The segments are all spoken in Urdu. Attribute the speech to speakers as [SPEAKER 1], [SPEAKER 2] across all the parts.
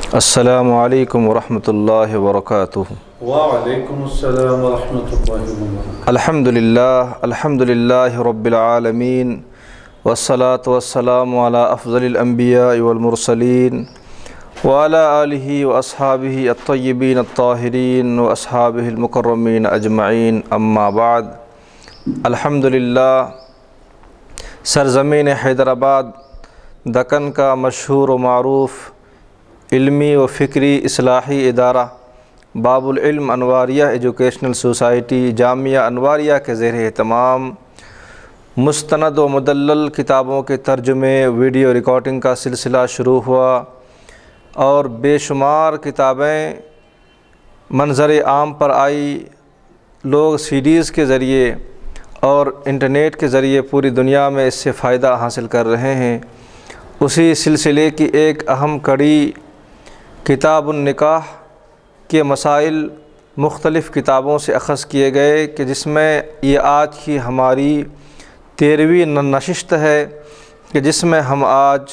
[SPEAKER 1] السلام علیکم ورحمۃ اللہ وبرکاتہ۔
[SPEAKER 2] وعلیکم السلام ورحمۃ اللہ وبرکاتہ۔
[SPEAKER 1] الحمد للہ رب العالمین، والصلاة والسلام علی افضل الانبیاء والمرسلین وعلی آلہ واصحابہ الطیبین الطاہرین واصحابہ المکرمین اجمعین، اما بعد۔ الحمد للہ سرزمین حیدرآباد دکن کا مشہور و معروف علمی و فکری اصلاحی ادارہ باب العلم انواریہ ایجوکیشنل سوسائٹی جامعہ انواریہ کے زیر اہتمام مستند و مدلل کتابوں کے ترجمے ویڈیو ریکارڈنگ کا سلسلہ شروع ہوا، اور بے شمار کتابیں منظر عام پر آئی۔ لوگ سی ڈیز کے ذریعے اور انٹرنیٹ کے ذریعے پوری دنیا میں اس سے فائدہ حاصل کر رہے ہیں۔ اسی سلسلے کی ایک اہم کڑی کتاب النکاح کے مسائل مختلف کتابوں سے اخذ کیے گئے، کہ جس میں یہ آج کی ہماری 13ویں نشست ہے، کہ جس میں ہم آج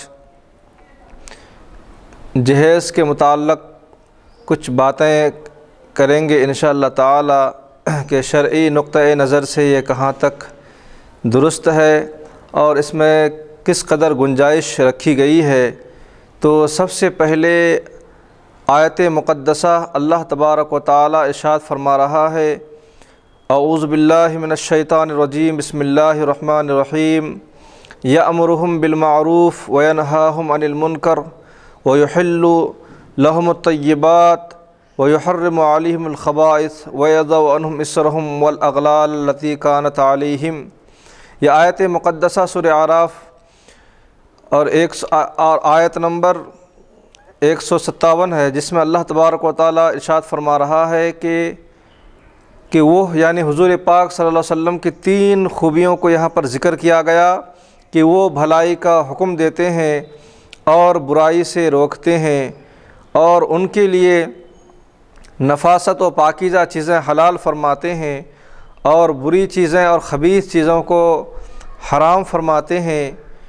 [SPEAKER 1] جہیز کے متعلق کچھ باتیں کریں گے انشاءاللہ تعالی، کہ شرعی نقطۂ نظر سے یہ کہاں تک درست ہے اور اس میں کس قدر گنجائش رکھی گئی ہے۔ تو سب سے پہلے آیت مقدسہ اللہ تبارک و تعالی ارشاد فرما رہا ہے، اعوذ باللہ من الشیطان الرجیم، بسم اللہ الرحمن الرحیم، یأمرہم بالمعروف وینہاہم عن المنکر ویحل لہم الطیبات ویحرم علیہم الخبائث ویضع عنہم اصرہم والاغلال التی کانت علیہم۔ یہ آیت مقدسہ سورہ اعراف اور آیت نمبر 157 ہے، جس میں اللہ تبارک و تعالی ارشاد فرما رہا ہے کہ وہ یعنی حضور پاک صلی اللہ علیہ وسلم کی 3 خوبیوں کو یہاں پر ذکر کیا گیا، کہ وہ بھلائی کا حکم دیتے ہیں اور برائی سے روکتے ہیں، اور ان کے لیے نفاست و پاکیزہ چیزیں حلال فرماتے ہیں، اور بری چیزیں اور خبیث چیزوں کو حرام فرماتے ہیں،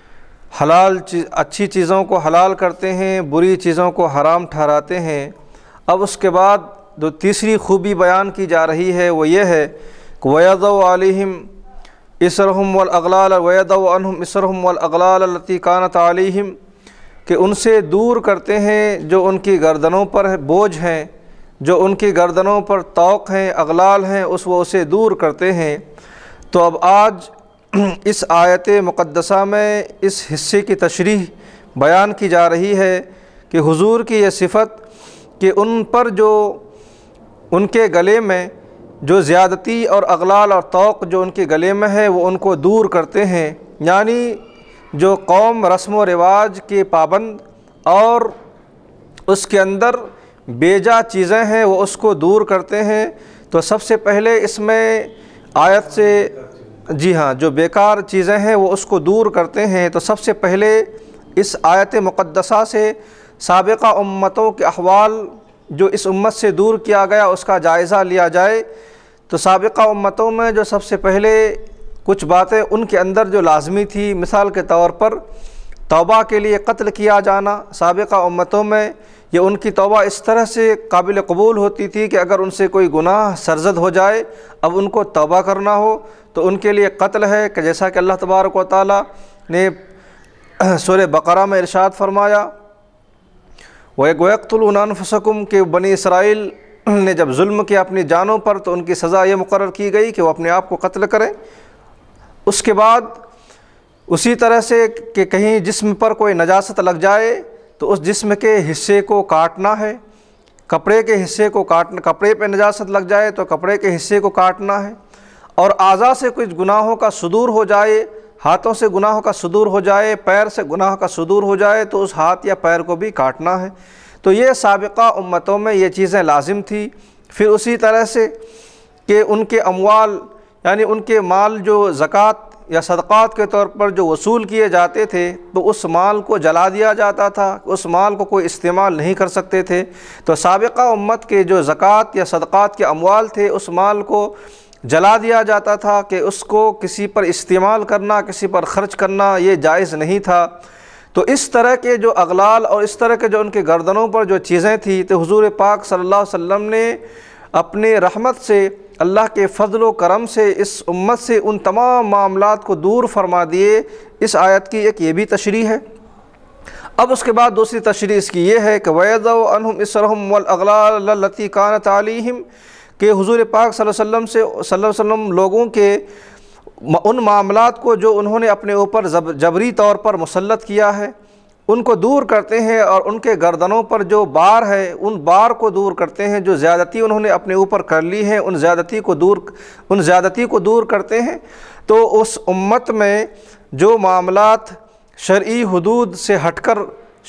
[SPEAKER 1] اچھی چیزوں کو حلال کرتے ہیں، بری چیزوں کو حرام ٹھہراتے ہیں۔ اب اس کے بعد جو تیسری خوبی بیان کی جا رہی ہے وہ یہ ہے کہ وَيَضَعُ عَلَيْهِمْ إِصْرَهُمْ وَالْأَغْلَالَ وَيَضَعُ عَنْهُمْ إِصْرَهُمْ وَالْأَغْلَالَ الَّتِي كَانَتْ عَلَيْهِمْ، کہ ان سے دور کرتے ہیں جو ان کی گردنوں پر بوجھ ہیں، جو ان کی گردنوں پر طوق ہیں، اغلال ہیں، وہ اسے دور کرتے ہیں۔ تو اب آج اس آیت مقدسہ میں اس حصے کی تشریح بیان کی جا رہی ہے، کہ حضور کی یہ صفت کہ ان پر جو ان کے گلے میں جو زیادتی اور اغلال اور طوق جو ان کے گلے میں ہے وہ ان کو دور کرتے ہیں، یعنی جو قوم رسم و رواج کے پابند اور اس کے اندر بیجا چیزیں ہیں وہ اس کو دور کرتے ہیں۔ تو سب سے پہلے اس میں آیت سے جی ہاں جو بیکار چیزیں ہیں وہ اس کو دور کرتے ہیں۔ تو سب سے پہلے اس آیت مقدسہ سے سابقہ امتوں کے احوال جو اس امت سے دور کیا گیا اس کا جائزہ لیا جائے۔ تو سابقہ امتوں میں جو سب سے پہلے کچھ باتیں ان کے اندر جو لازمی تھی، مثال کے طور پر توبہ کے لیے قتل کیا جانا، سابقہ امتوں میں یہ ان کی توبہ اس طرح سے قابل قبول ہوتی تھی کہ اگر ان سے کوئی گناہ سرزد ہو جائے، اب ان کو توبہ کرنا ہو تو ان کے لیے قتل ہے، کہ جیسا کہ اللہ تبارک و تعالی نے سورہ بقرہ میں ارشاد فرمایا وَيَقْتُلُونَ أَنفُسَكُمْ، کہ بنی اسرائیل نے جب ظلم کیا اپنی جانوں پر تو ان کی سزا یہ مقرر کی گئی کہ وہ اپنے آپ کو قتل کریں۔ اس کے بعد اسی طرح سے کہ کہیں جسم پر کوئی نجاست لگ جائے تو اس جسم کے حصے کو کاٹنا ہے، کپڑے کے حصے کو کاٹنا، کپڑے پہ نجاست لگ جائے تو کپڑے کے حصے کو کاٹنا ہے، اور اعضاء سے کچھ گناہوں کا صدور ہو جائے، ہاتھوں سے گناہوں کا صدور ہو جائے، پیر سے گناہ کا صدور ہو جائے تو اس ہاتھ یا پیر کو بھی کاٹنا ہے۔ تو یہ سابقہ امتوں میں یہ چیزیں لازم تھی۔ پھر اسی طرح سے کہ ان کے اموال یعنی ان کے مال جو زکوٰۃ یا صدقات کے طور پر جو وصول کیے جاتے تھے تو اس مال کو جلا دیا جاتا تھا، اس مال کو کوئی استعمال نہیں کر سکتے تھے۔ تو سابقہ امت کے جو زکوٰۃ یا صدقات کے اموال تھے اس مال کو جلا دیا جاتا تھا، کہ اس کو کسی پر استعمال کرنا، کسی پر خرچ کرنا یہ جائز نہیں تھا۔ تو اس طرح کے جو اغلال اور اس طرح کے جو ان کے گردنوں پر جو چیزیں تھیں، تو حضور پاک صلی اللہ علیہ وسلم نے اپنے رحمت سے، اللہ کے فضل و کرم سے اس امت سے ان تمام معاملات کو دور فرما دیے۔ اس آیت کی ایک یہ بھی تشریح ہے۔ اب اس کے بعد دوسری تشریح اس کی یہ ہے کہ وَيَضَعُ عَنْهُمْ إِصْرَهُمْ وَالْأَغْلَالَ الَّتِي كَانَتْ عَلَيْهِمْ کہ حضور پاک صلی اللہ علیہ وسلم لوگوں کے ان معاملات کو جو انہوں نے اپنے اوپر جبری طور پر مسلط کیا ہے ان کو دور کرتے ہیں، اور ان کے گردنوں پر جو بار ہے ان بار کو دور کرتے ہیں، جو زیادتی انہوں نے اپنے اوپر کر لی ہے ان زیادتی کو دور کرتے ہیں۔ تو اس امت میں جو معاملات شرعی حدود سے ہٹ کر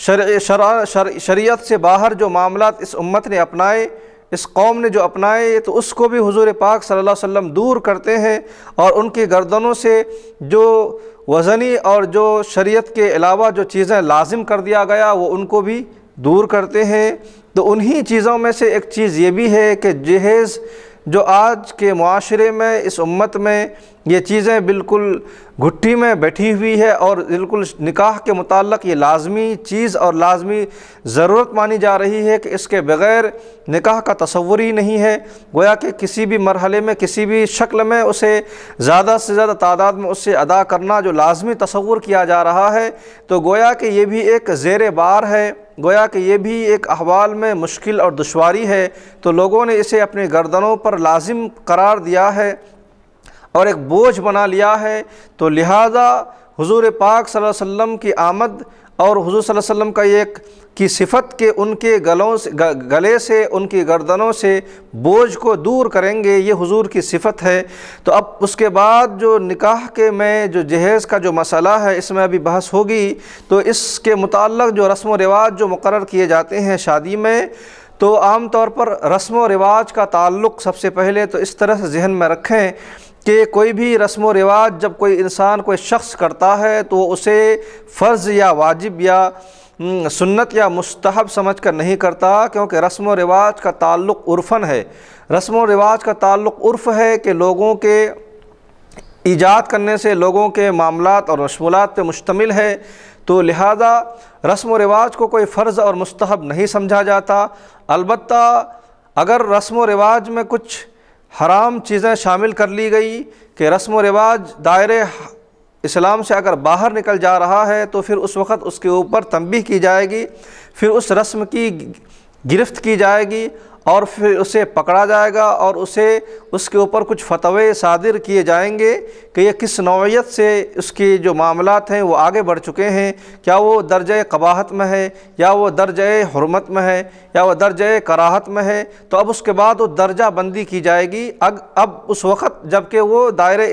[SPEAKER 1] شریعت سے باہر جو معاملات اس امت نے اپنائے، اس قوم نے جو اپنائے، تو اس کو بھی حضور پاک صلی اللہ علیہ وسلم دور کرتے ہیں، اور ان کی گردنوں سے جو وزنی اور جو شریعت کے علاوہ جو چیزیں لازم کر دیا گیا وہ ان کو بھی دور کرتے ہیں۔ تو انہی چیزوں میں سے ایک چیز یہ بھی ہے کہ جہیز جو آج کے معاشرے میں اس امت میں یہ چیزیں بالکل گھٹی میں بیٹھی ہوئی ہے، اور بالکل نکاح کے متعلق یہ لازمی چیز اور لازمی ضرورت مانی جا رہی ہے کہ اس کے بغیر نکاح کا تصور ہی نہیں ہے۔ گویا کہ کسی بھی مرحلے میں کسی بھی شکل میں اسے زیادہ سے زیادہ تعداد میں اسے ادا کرنا جو لازمی تصور کیا جا رہا ہے، تو گویا کہ یہ بھی ایک زیر بار ہے، گویا کہ یہ بھی ایک احوال میں مشکل اور دشواری ہے۔ تو لوگوں نے اسے اپنے گردنوں پر لازم قرار دیا ہے اور ایک بوجھ بنا لیا ہے۔ تو لہٰذا حضور پاک صلی اللہ علیہ وسلم کی آمد اور حضور صلی اللہ علیہ وسلم کا ایک کی صفت کہ ان کے گلے سے ان کی گردنوں سے بوجھ کو دور کریں گے، یہ حضور کی صفت ہے۔ تو اب اس کے بعد جو نکاح کے میں جو جہیز کا جو مسئلہ ہے اس میں ابھی بحث ہوگی، تو اس کے متعلق جو رسم و رواج جو مقرر کیے جاتے ہیں شادی میں، تو عام طور پر رسم و رواج کا تعلق سب سے پہلے تو اس طرح سے ذہن میں رکھیں کہ کوئی بھی رسم و رواج جب کوئی انسان کوئی شخص کرتا ہے تو اسے فرض یا واجب یا سنت یا مستحب سمجھ کر نہیں کرتا، کیونکہ رسم و رواج کا تعلق عرفاً ہے۔ رسم و رواج کا تعلق عرف ہے کہ لوگوں کے ایجاد کرنے سے لوگوں کے معاملات اور مشمولات پہ مشتمل ہے، تو لہذا رسم و رواج کو کوئی فرض اور مستحب نہیں سمجھا جاتا۔ البتہ اگر رسم و رواج میں کچھ حرام چیزیں شامل کر لی گئی کہ رسم و رواج دائرے اسلام سے اگر باہر نکل جا رہا ہے تو پھر اس وقت اس کے اوپر تنبیہ کی جائے گی، پھر اس رسم کی گرفت کی جائے گی اور پھر اسے پکڑا جائے گا اور اس کے اوپر کچھ فتوے صادر کیے جائیں گے کہ یہ کس نوعیت سے اس کی جو معاملات ہیں وہ آگے بڑھ چکے ہیں، کیا وہ درجہ قباحت میں ہے یا وہ درجہ حرمت میں ہے یا وہ درجہ کراہت میں ہے۔ تو اب اس کے بعد وہ درجہ بندی کی جائے گی۔ اب اس وقت جب کہ وہ دائرہ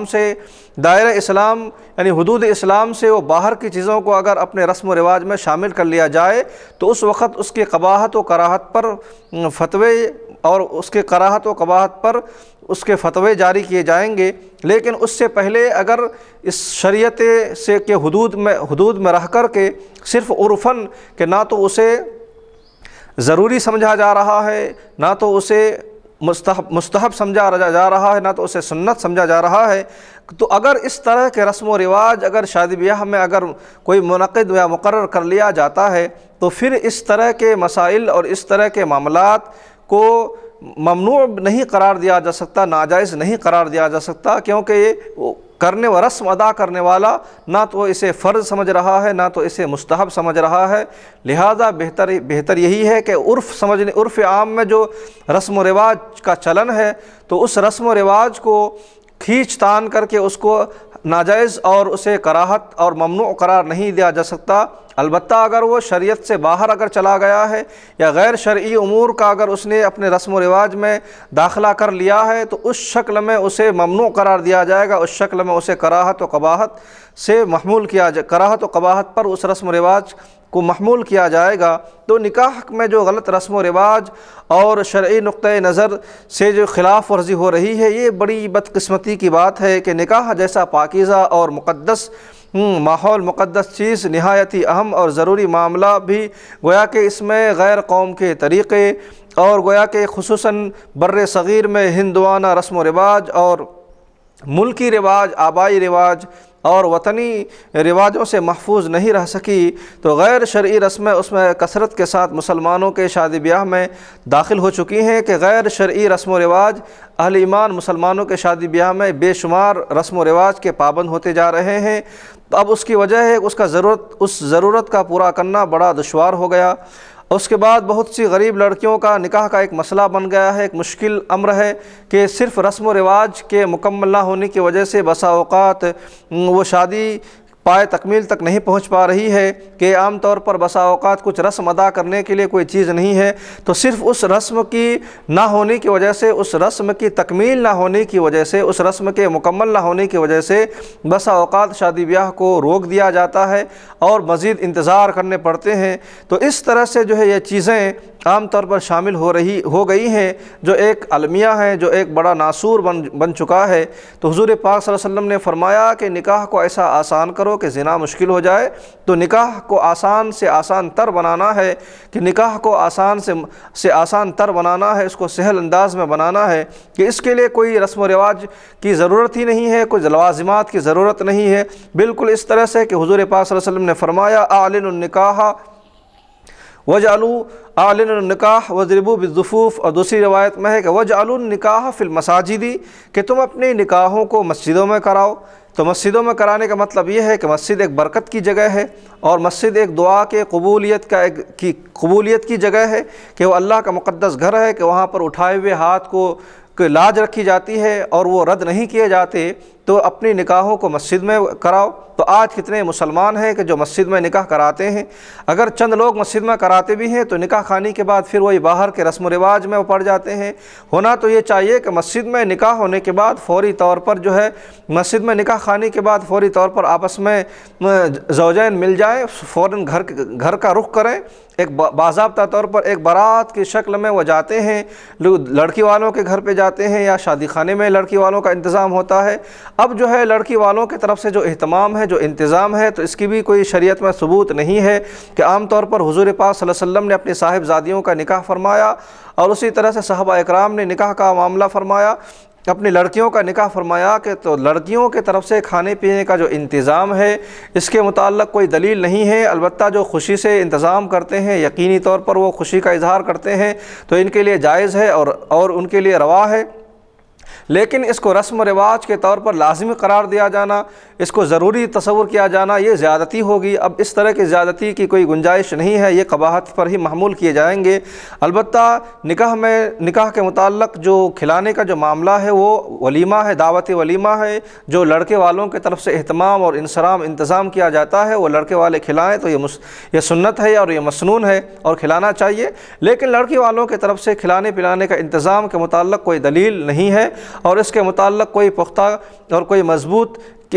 [SPEAKER 1] اسلام یعنی حدود اسلام سے وہ باہر کی چیزوں کو اگر اپنے رسم و رواج میں شامل کر لیا جائے تو اس وقت اس کی قباحت و کراہت پر فتوے اور اس کے کراہت و قباحت پر اس کے فتوے جاری کیے جائیں گے۔ لیکن اس سے پہلے اگر اس شریعت سے کے حدود میں رہ کر کے صرف عرفاً کہ نہ تو اسے ضروری سمجھا جا رہا ہے، نہ تو اسے مستحب سمجھا جا رہا ہے، نہ تو اسے سنت سمجھا جا رہا ہے، تو اگر اس طرح کے رسم و رواج اگر شادی بیاہ میں اگر کوئی منعقد یا مقرر کر لیا جاتا ہے تو پھر اس طرح کے مسائل اور اس طرح کے معاملات کو ممنوع نہیں قرار دیا جا سکتا، ناجائز نہیں قرار دیا جا سکتا، کیونکہ یہ کرنے و رسم ادا کرنے والا نہ تو اسے فرض سمجھ رہا ہے نہ تو اسے مستحب سمجھ رہا ہے۔ لہٰذا بہتر یہی ہے کہ عرف عام میں جو رسم و رواج کا چلن ہے تو اس رسم و رواج کو کھینچ تان کر کے اس کو ناجائز اور اسے کراہت اور ممنوع قرار نہیں دیا جا سکتا۔ البتہ اگر وہ شریعت سے باہر اگر چلا گیا ہے یا غیر شرعی امور کا اگر اس نے اپنے رسم و رواج میں داخلہ کر لیا ہے تو اس شکل میں اسے ممنوع قرار دیا جائے گا، اس شکل میں اسے کراہت و قباحت سے محمول کیا جائے، کراہت و قباحت پر اس رسم و رواج کو محمول کیا جائے گا۔ تو نکاح میں جو غلط رسم و رواج اور شرعی نقطۂ نظر سے جو خلاف ورزی ہو رہی ہے، یہ بڑی بدقسمتی کی بات ہے کہ نکاح جیسا پاکیزہ اور مقدس ماحول، مقدس چیز، نہایت ہی اہم اور ضروری معاملہ بھی گویا کہ اس میں غیر قوم کے طریقے اور گویا کہ خصوصاً بر صغیر میں ہندوانہ رسم و رواج اور ملکی رواج، آبائی رواج اور وطنی رواجوں سے محفوظ نہیں رہ سکی تو غیر شرعی رسمیں اس میں کثرت کے ساتھ مسلمانوں کے شادی بیاہ میں داخل ہو چکی ہیں کہ غیر شرعی رسم و رواج اہل ایمان مسلمانوں کے شادی بیاہ میں بے شمار رسم و رواج کے پابند ہوتے جا رہے ہیں۔ تو اب اس کی وجہ ہے اس ضرورت کا پورا کرنا بڑا دشوار ہو گیا۔ اس کے بعد بہت سی غریب لڑکیوں کا نکاح کا ایک مسئلہ بن گیا ہے، ایک مشکل امر ہے کہ صرف رسم و رواج کے مکمل نہ ہونے کی وجہ سے بسا اوقات وہ شادی پائے تکمیل تک نہیں پہنچ پا رہی ہے کہ عام طور پر بسا اوقات کچھ رسم ادا کرنے کے لیے کوئی چیز نہیں ہے، تو صرف اس رسم کی نہ ہونے کی وجہ سے، اس رسم کی تکمیل نہ ہونے کی وجہ سے، اس رسم کے مکمل نہ ہونے کی وجہ سے بسا اوقات شادی بیاہ کو روک دیا جاتا ہے اور مزید انتظار کرنے پڑتے ہیں۔ تو اس طرح سے جو ہے یہ چیزیں عام طور پر شامل ہو گئی ہیں، جو ایک المیہ ہے، جو ایک بڑا ناسور بن چکا ہے۔ تو حضور پاک صلی اللہ علیہ وسلم نے فرمایا کہ نکاح کو ایسا آسان کرو کہ زنا مشکل ہو جائے، تو نکاح کو آسان سے آسان تر بنانا ہے، کہ نکاح کو آسان سے آسان تر بنانا ہے، اس کو سہل انداز میں بنانا ہے کہ اس کے لیے کوئی رسم و رواج کی ضرورت ہی نہیں ہے، کوئی لوازمات کی ضرورت نہیں ہے، بالکل اس طرح سے کہ حضور پاک صلی اللہ علیہ وسلم نے فرمایا اعلنوا النکاح وجعلوا اعلنوا النکاح واضربوا بالظفوف، اور دوسری روایت میں ہے کہ وجعلوا النکاح فی المساجد، کہ تم اپنے نکاحوں کو مسجدوں میں کراؤ۔ تو مسجدوں میں کرانے کا مطلب یہ ہے کہ مسجد ایک برکت کی جگہ ہے، اور مسجد ایک دعا کے قبولیت کی جگہ ہے، کہ وہ اللہ کا مقدس گھر ہے، کہ وہاں پر اٹھائے ہوئے ہاتھ کو لاج رکھی جاتی ہے اور وہ رد نہیں کیے جاتے۔ تو اپنی نکاحوں کو مسجد میں کراؤ۔ تو آج کتنے مسلمان ہیں کہ جو مسجد میں نکاح کراتے ہیں، اگر چند لوگ مسجد میں کراتے بھی ہیں تو نکاح خانی کے بعد پھر وہی باہر کے رسم و رواج میں وہ پڑ جاتے ہیں۔ ہونا تو یہ چاہیے کہ مسجد میں نکاح ہونے کے بعد فوری طور پر جو ہے مسجد میں نکاح خانی کے بعد فوری طور پر آپس میں زوجین مل جائیں، فوراً گھر کا رخ کریں، ایک باضابطہ طور پر ایک بارات کی شکل میں وہ جاتے ہیں، لڑکی والوں کے گھر پہ جاتے ہیں یا شادی خانے میں لڑکی والوں کا انتظام ہوتا ہے۔ اب جو ہے لڑکی والوں کی طرف سے جو اہتمام ہے، جو انتظام ہے، تو اس کی بھی کوئی شریعت میں ثبوت نہیں ہے کہ عام طور پر حضور پاک صلی اللہ علیہ وسلم نے اپنی صاحبزادیوں کا نکاح فرمایا، اور اسی طرح سے صحابہ اکرام نے نکاح کا معاملہ فرمایا، اپنی لڑکیوں کا نکاح فرمایا، کہ تو لڑکیوں کے طرف سے کھانے پینے کا جو انتظام ہے اس کے متعلق کوئی دلیل نہیں ہے۔ البتہ جو خوشی سے انتظام کرتے ہیں، یقینی طور پر وہ خوشی کا اظہار کرتے ہیں، تو ان کے لیے جائز ہے اور ان کے لیے روا ہے، لیکن اس کو رسم و رواج کے طور پر لازمی قرار دیا جانا، اس کو ضروری تصور کیا جانا، یہ زیادتی ہوگی۔ اب اس طرح کی زیادتی کی کوئی گنجائش نہیں ہے، یہ قباحت پر ہی محمول کیے جائیں گے۔ البتہ نکاح کے متعلق جو کھلانے کا جو معاملہ ہے وہ ولیمہ ہے، دعوت ولیمہ ہے، جو لڑکے والوں کی طرف سے اہتمام اور انتظام کیا جاتا ہے، وہ لڑکے والے کھلائیں، تو یہ سنت ہے اور یہ مسنون ہے اور کھلانا چاہیے، لیکن لڑکی والوں کی طرف سے کھلانے پلانے کا انتظام کے متعلق کوئی دلیل نہیں ہے، اور اس کے متعلق کوئی پختہ اور کوئی مضبوط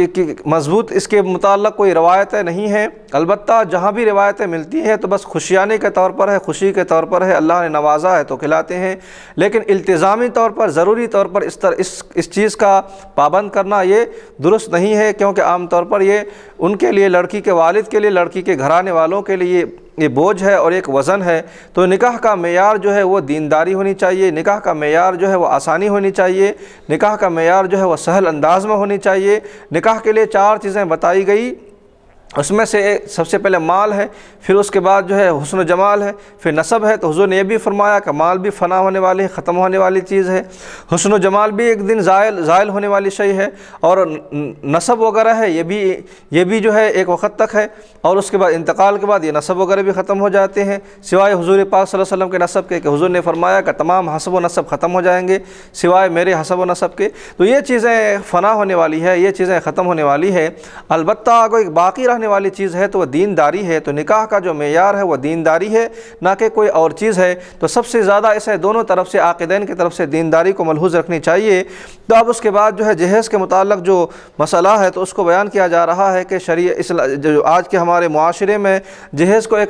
[SPEAKER 1] اس کے متعلق کوئی روایتیں نہیں ہیں۔ البتہ جہاں بھی روایتیں ملتی ہیں تو بس خوشیانے کے طور پر ہے، خوشی کے طور پر ہے، اللہ نے نوازا ہے تو کھلاتے ہیں، لیکن التزامی طور پر ضروری طور پر اس چیز کا پابند کرنا یہ درست نہیں ہے، کیونکہ عام طور پر یہ ان کے لیے، لڑکی کے والد کے لیے، لڑکی کے گھرانے والوں کے لیے یہ بوجھ ہے اور ایک وزن ہے۔ تو نکاح کا معیار جو ہے وہ دینداری ہونی چاہیے، نکاح کا معیار جو ہے وہ آسانی ہونی چاہیے، نکاح کا معیار جو ہے وہ سہل انداز میں ہونی چاہیے۔ نکاح کے لیے 4 چیزیں بتائی گئی، اس میں سے سب سے پہلے مال ہے، پھر اس کے بعد جو ہے حسن و جمال ہے، پھر نسب ہے۔ تو حضور نے یہ بھی فرمایا کہ مال بھی فنا ہونے والی ہے، ختم ہونے والی چیز ہے، حسن و جمال بھی ایک دن زائل ہونے والی شے ہے، اور نسب وغیرہ ہے یہ بھی جو ہے ایک وقت تک ہے، اور اس کے بعد انتقال کے بعد یہ نسب وغیرہ بھی ختم ہو جاتے ہیں، سوائے حضور پاک صلی اللہ علیہ وسلم کے نسب کے، کہ حضور نے فرمایا کہ تمام حسب و نسب ختم ہو جائیں گے سوائے میرے حسب و نسب کے۔ تو یہ چیزیں فنا ہونے والی ہے، یہ چیزیں ختم ہونے والی ہے۔ البتہ کوئی باقی رہنے والی چیز ہے تو وہ دینداری ہے۔ تو نکاح کا جو معیار ہے وہ دینداری ہے، نہ کہ کوئی اور چیز ہے۔ تو سب سے زیادہ اسے دونوں طرف سے، عاقدین کی طرف سے دینداری کو ملحوظ رکھنی چاہیے۔ تو اب اس کے بعد جو ہے جہیز کے متعلق جو مسئلہ ہے تو اس کو بیان کیا جا رہا ہے کہ جو آج کے ہمارے معاشرے میں جہیز کو ایک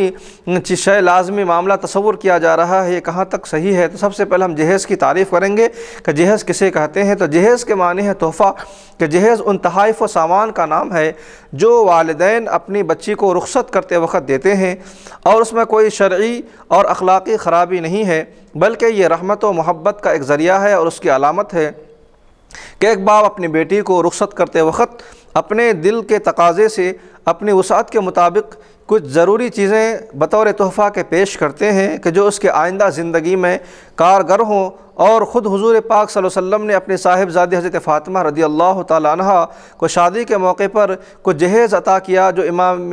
[SPEAKER 1] لازمی معاملہ تصور کیا جا رہا ہے، یہ کہاں تک صحیح ہے؟ تو سب سے پہلے ہم جہیز کی تعریف کریں گے کہ جہیز کسے کہتے ہیں۔ تو جہیز کے معنی ہے تحفہ، کہ جہیز ان تحائف و سامان کا نام ہے جو والدین اپنی بچی کو رخصت کرتے وقت دیتے ہیں، اور اس میں کوئی شرعی اور اخلاقی خرابی نہیں ہے، بلکہ یہ رحمت و محبت کا ایک ذریعہ ہے اور اس کی علامت ہے۔ کہ ایک باپ اپنی بیٹی کو رخصت کرتے وقت اپنے دل کے تقاضے سے اپنی وسعت کے مطابق کچھ ضروری چیزیں بطور تحفہ کے پیش کرتے ہیں کہ جو اس کے آئندہ زندگی میں کارگر ہوں، اور خود حضور پاک صلی اللہ علیہ وسلم نے اپنی صاحبزادی حضرت فاطمہ رضی اللہ تعالی عنہ کو شادی کے موقع پر کچھ جہیز عطا کیا، جو امام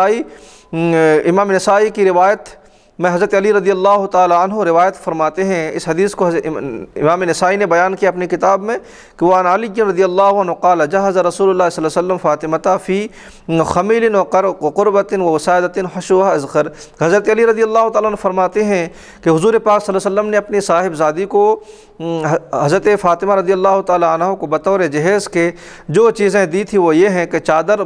[SPEAKER 1] نسائی کی روایت میں حضرت علی رضی اللہ تعالی عنہ روایت فرماتے ہیں۔ اس حدیث کو امام نسائی نے بیان کیا اپنی کتاب میں کہ وعن علی رضی اللہ عنہ قال جہز رسول اللہ صلی اللہ علیہ وسلم فاطمہ فی خمیل وقربۃ ووسادۃ حشوها اذخر۔ حضرت علی رضی اللہ تعالیٰ عنہ فرماتے ہیں کہ حضور پاک صلی اللہ علیہ وسلم نے اپنی صاحبزادی کو حضرت فاطمہ رضی اللہ تعالیٰ عنہ کو بطور جہیز کے جو چیزیں دی تھی وہ یہ ہیں کہ چادر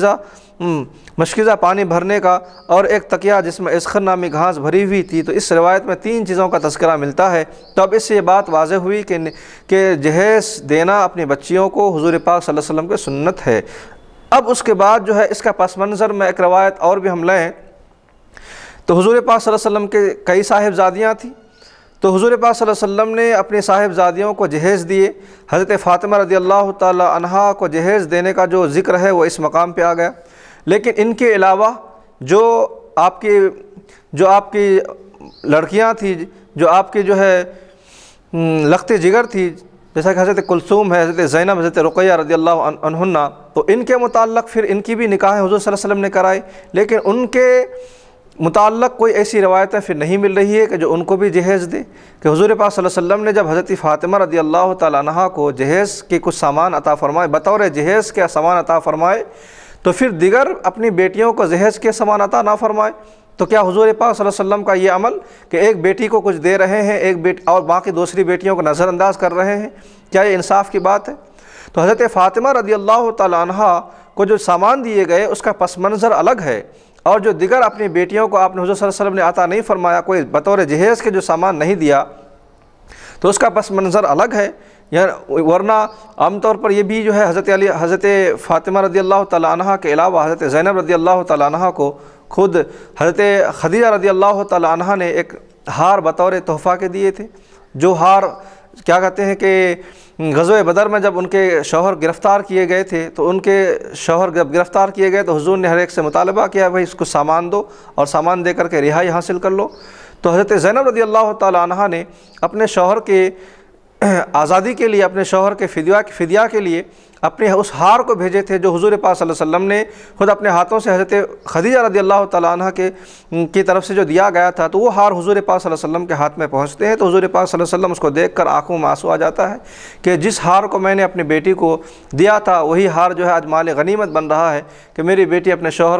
[SPEAKER 1] مشکیزہ پانی بھرنے کا، اور ایک تکیہ جس میں اذخر نامی گھاس بھری ہوئی تھی۔ تو اس روایت میں 3 چیزوں کا تذکرہ ملتا ہے۔ تو اب اس سے یہ بات واضح ہوئی کہ جہیز دینا اپنی بچیوں کو حضور پاک صلی اللہ علیہ وسلم کی سنت ہے۔ اب اس کے بعد جو ہے اس کا پس منظر میں ایک روایت اور بھی ہم لیں تو حضور پاک صلی اللہ علیہ وسلم کے کئی صاحبزادیاں تھیں، تو حضور پاک صلی اللہ علیہ وسلم نے اپنی صاحبزادیوں کو جہیز دیے۔ حضرت فاطمہ رضی اللہ تعالی عنہا کو جہیز دینے کا جو ذکر ہے وہ اس مقام پہ آ گیا، لیکن ان کے علاوہ جو آپ کی لڑکیاں تھیں، جو آپ کی جو ہے لخت جگر تھی، جیسا کہ حضرت کلثوم ہے، حضرت زینب، حضرت رقیہ رضی اللہ عنہن، تو ان کے متعلق پھر ان کی بھی نکاح حضور صلی اللہ علیہ وسلم نے کرائی، لیکن ان کے متعلق کوئی ایسی روایتیں پھر نہیں مل رہی ہے کہ جو ان کو بھی جہیز دے۔ کہ حضور پاک صلی اللہ علیہ وسلم نے جب حضرت فاطمہ رضی اللہ تعالیٰ عنہا کو جہیز کے کچھ سامان عطا فرمائے، بطور جہیز کے سامان عطا فرمائے، تو پھر دیگر اپنی بیٹیوں کو جہیز کے سامان عطا نہ فرمائے۔ تو کیا حضور پاک صلی اللہ علیہ وسلم کا یہ عمل کہ ایک بیٹی کو کچھ دے رہے ہیں اور باقی دوسری بیٹیوں کو نظر انداز کر رہے ہیں، کیا یہ انصاف کی بات ہے؟ تو حضرت فاطمہ رضی اللہ تعالیٰ عنہا کو جو سامان دیے گئے اس کا پس منظر الگ ہے، اور جو دیگر اپنی بیٹیوں کو آپ نے حضور صلی اللہ علیہ وسلم نے عطا نہیں فرمایا، کوئی بطور جہیز کے جو سامان نہیں دیا، تو اس کا پس منظر الگ ہے۔ ورنہ عام طور پر یہ بھی جو ہے حضرت فاطمہ رضی اللہ تعالیٰ عنہ کے علاوہ حضرت زینب رضی اللہ تعالیٰ عنہ کو خود حضرت خدیجہ رضی اللہ تعالیٰ عنہ نے ایک ہار بطور تحفہ کے دیے تھے، جو ہار کیا کہتے ہیں کہ غزوہ بدر میں جب ان کے شوہر گرفتار کیے گئے تھے، تو ان کے شوہر جب گرفتار کیے گئے تو حضور نے ہر ایک سے مطالبہ کیا بھائی اس کو سامان دو، اور سامان دے کر کے رہائی حاصل کر لو۔ تو حضرت زینب رضی اللہ تعالیٰ عنہ نے اپنے شوہر کے آزادی کے لیے، اپنے شوہر کے فدیہ کے لیے اپنے اس ہار کو بھیجے تھے، جو حضور پاک صلی اللہ علیہ وسلم نے خود اپنے ہاتھوں سے حضرت خدیجہ رضی اللہ تعالیٰ عنہ کی طرف سے جو دیا گیا تھا، تو وہ ہار حضور پاک صلی اللہ علیہ وسلم کے ہاتھ میں پہنچتے ہیں، تو حضور پاک صلی اللہ علیہ وسلم اس کو دیکھ کر آنکھوں میں آنسو آ جاتا ہے کہ جس ہار کو میں نے اپنی بیٹی کو دیا تھا وہی ہار جو ہے آج مال غنیمت بن رہا ہے کہ میری بیٹی اپنے شوہر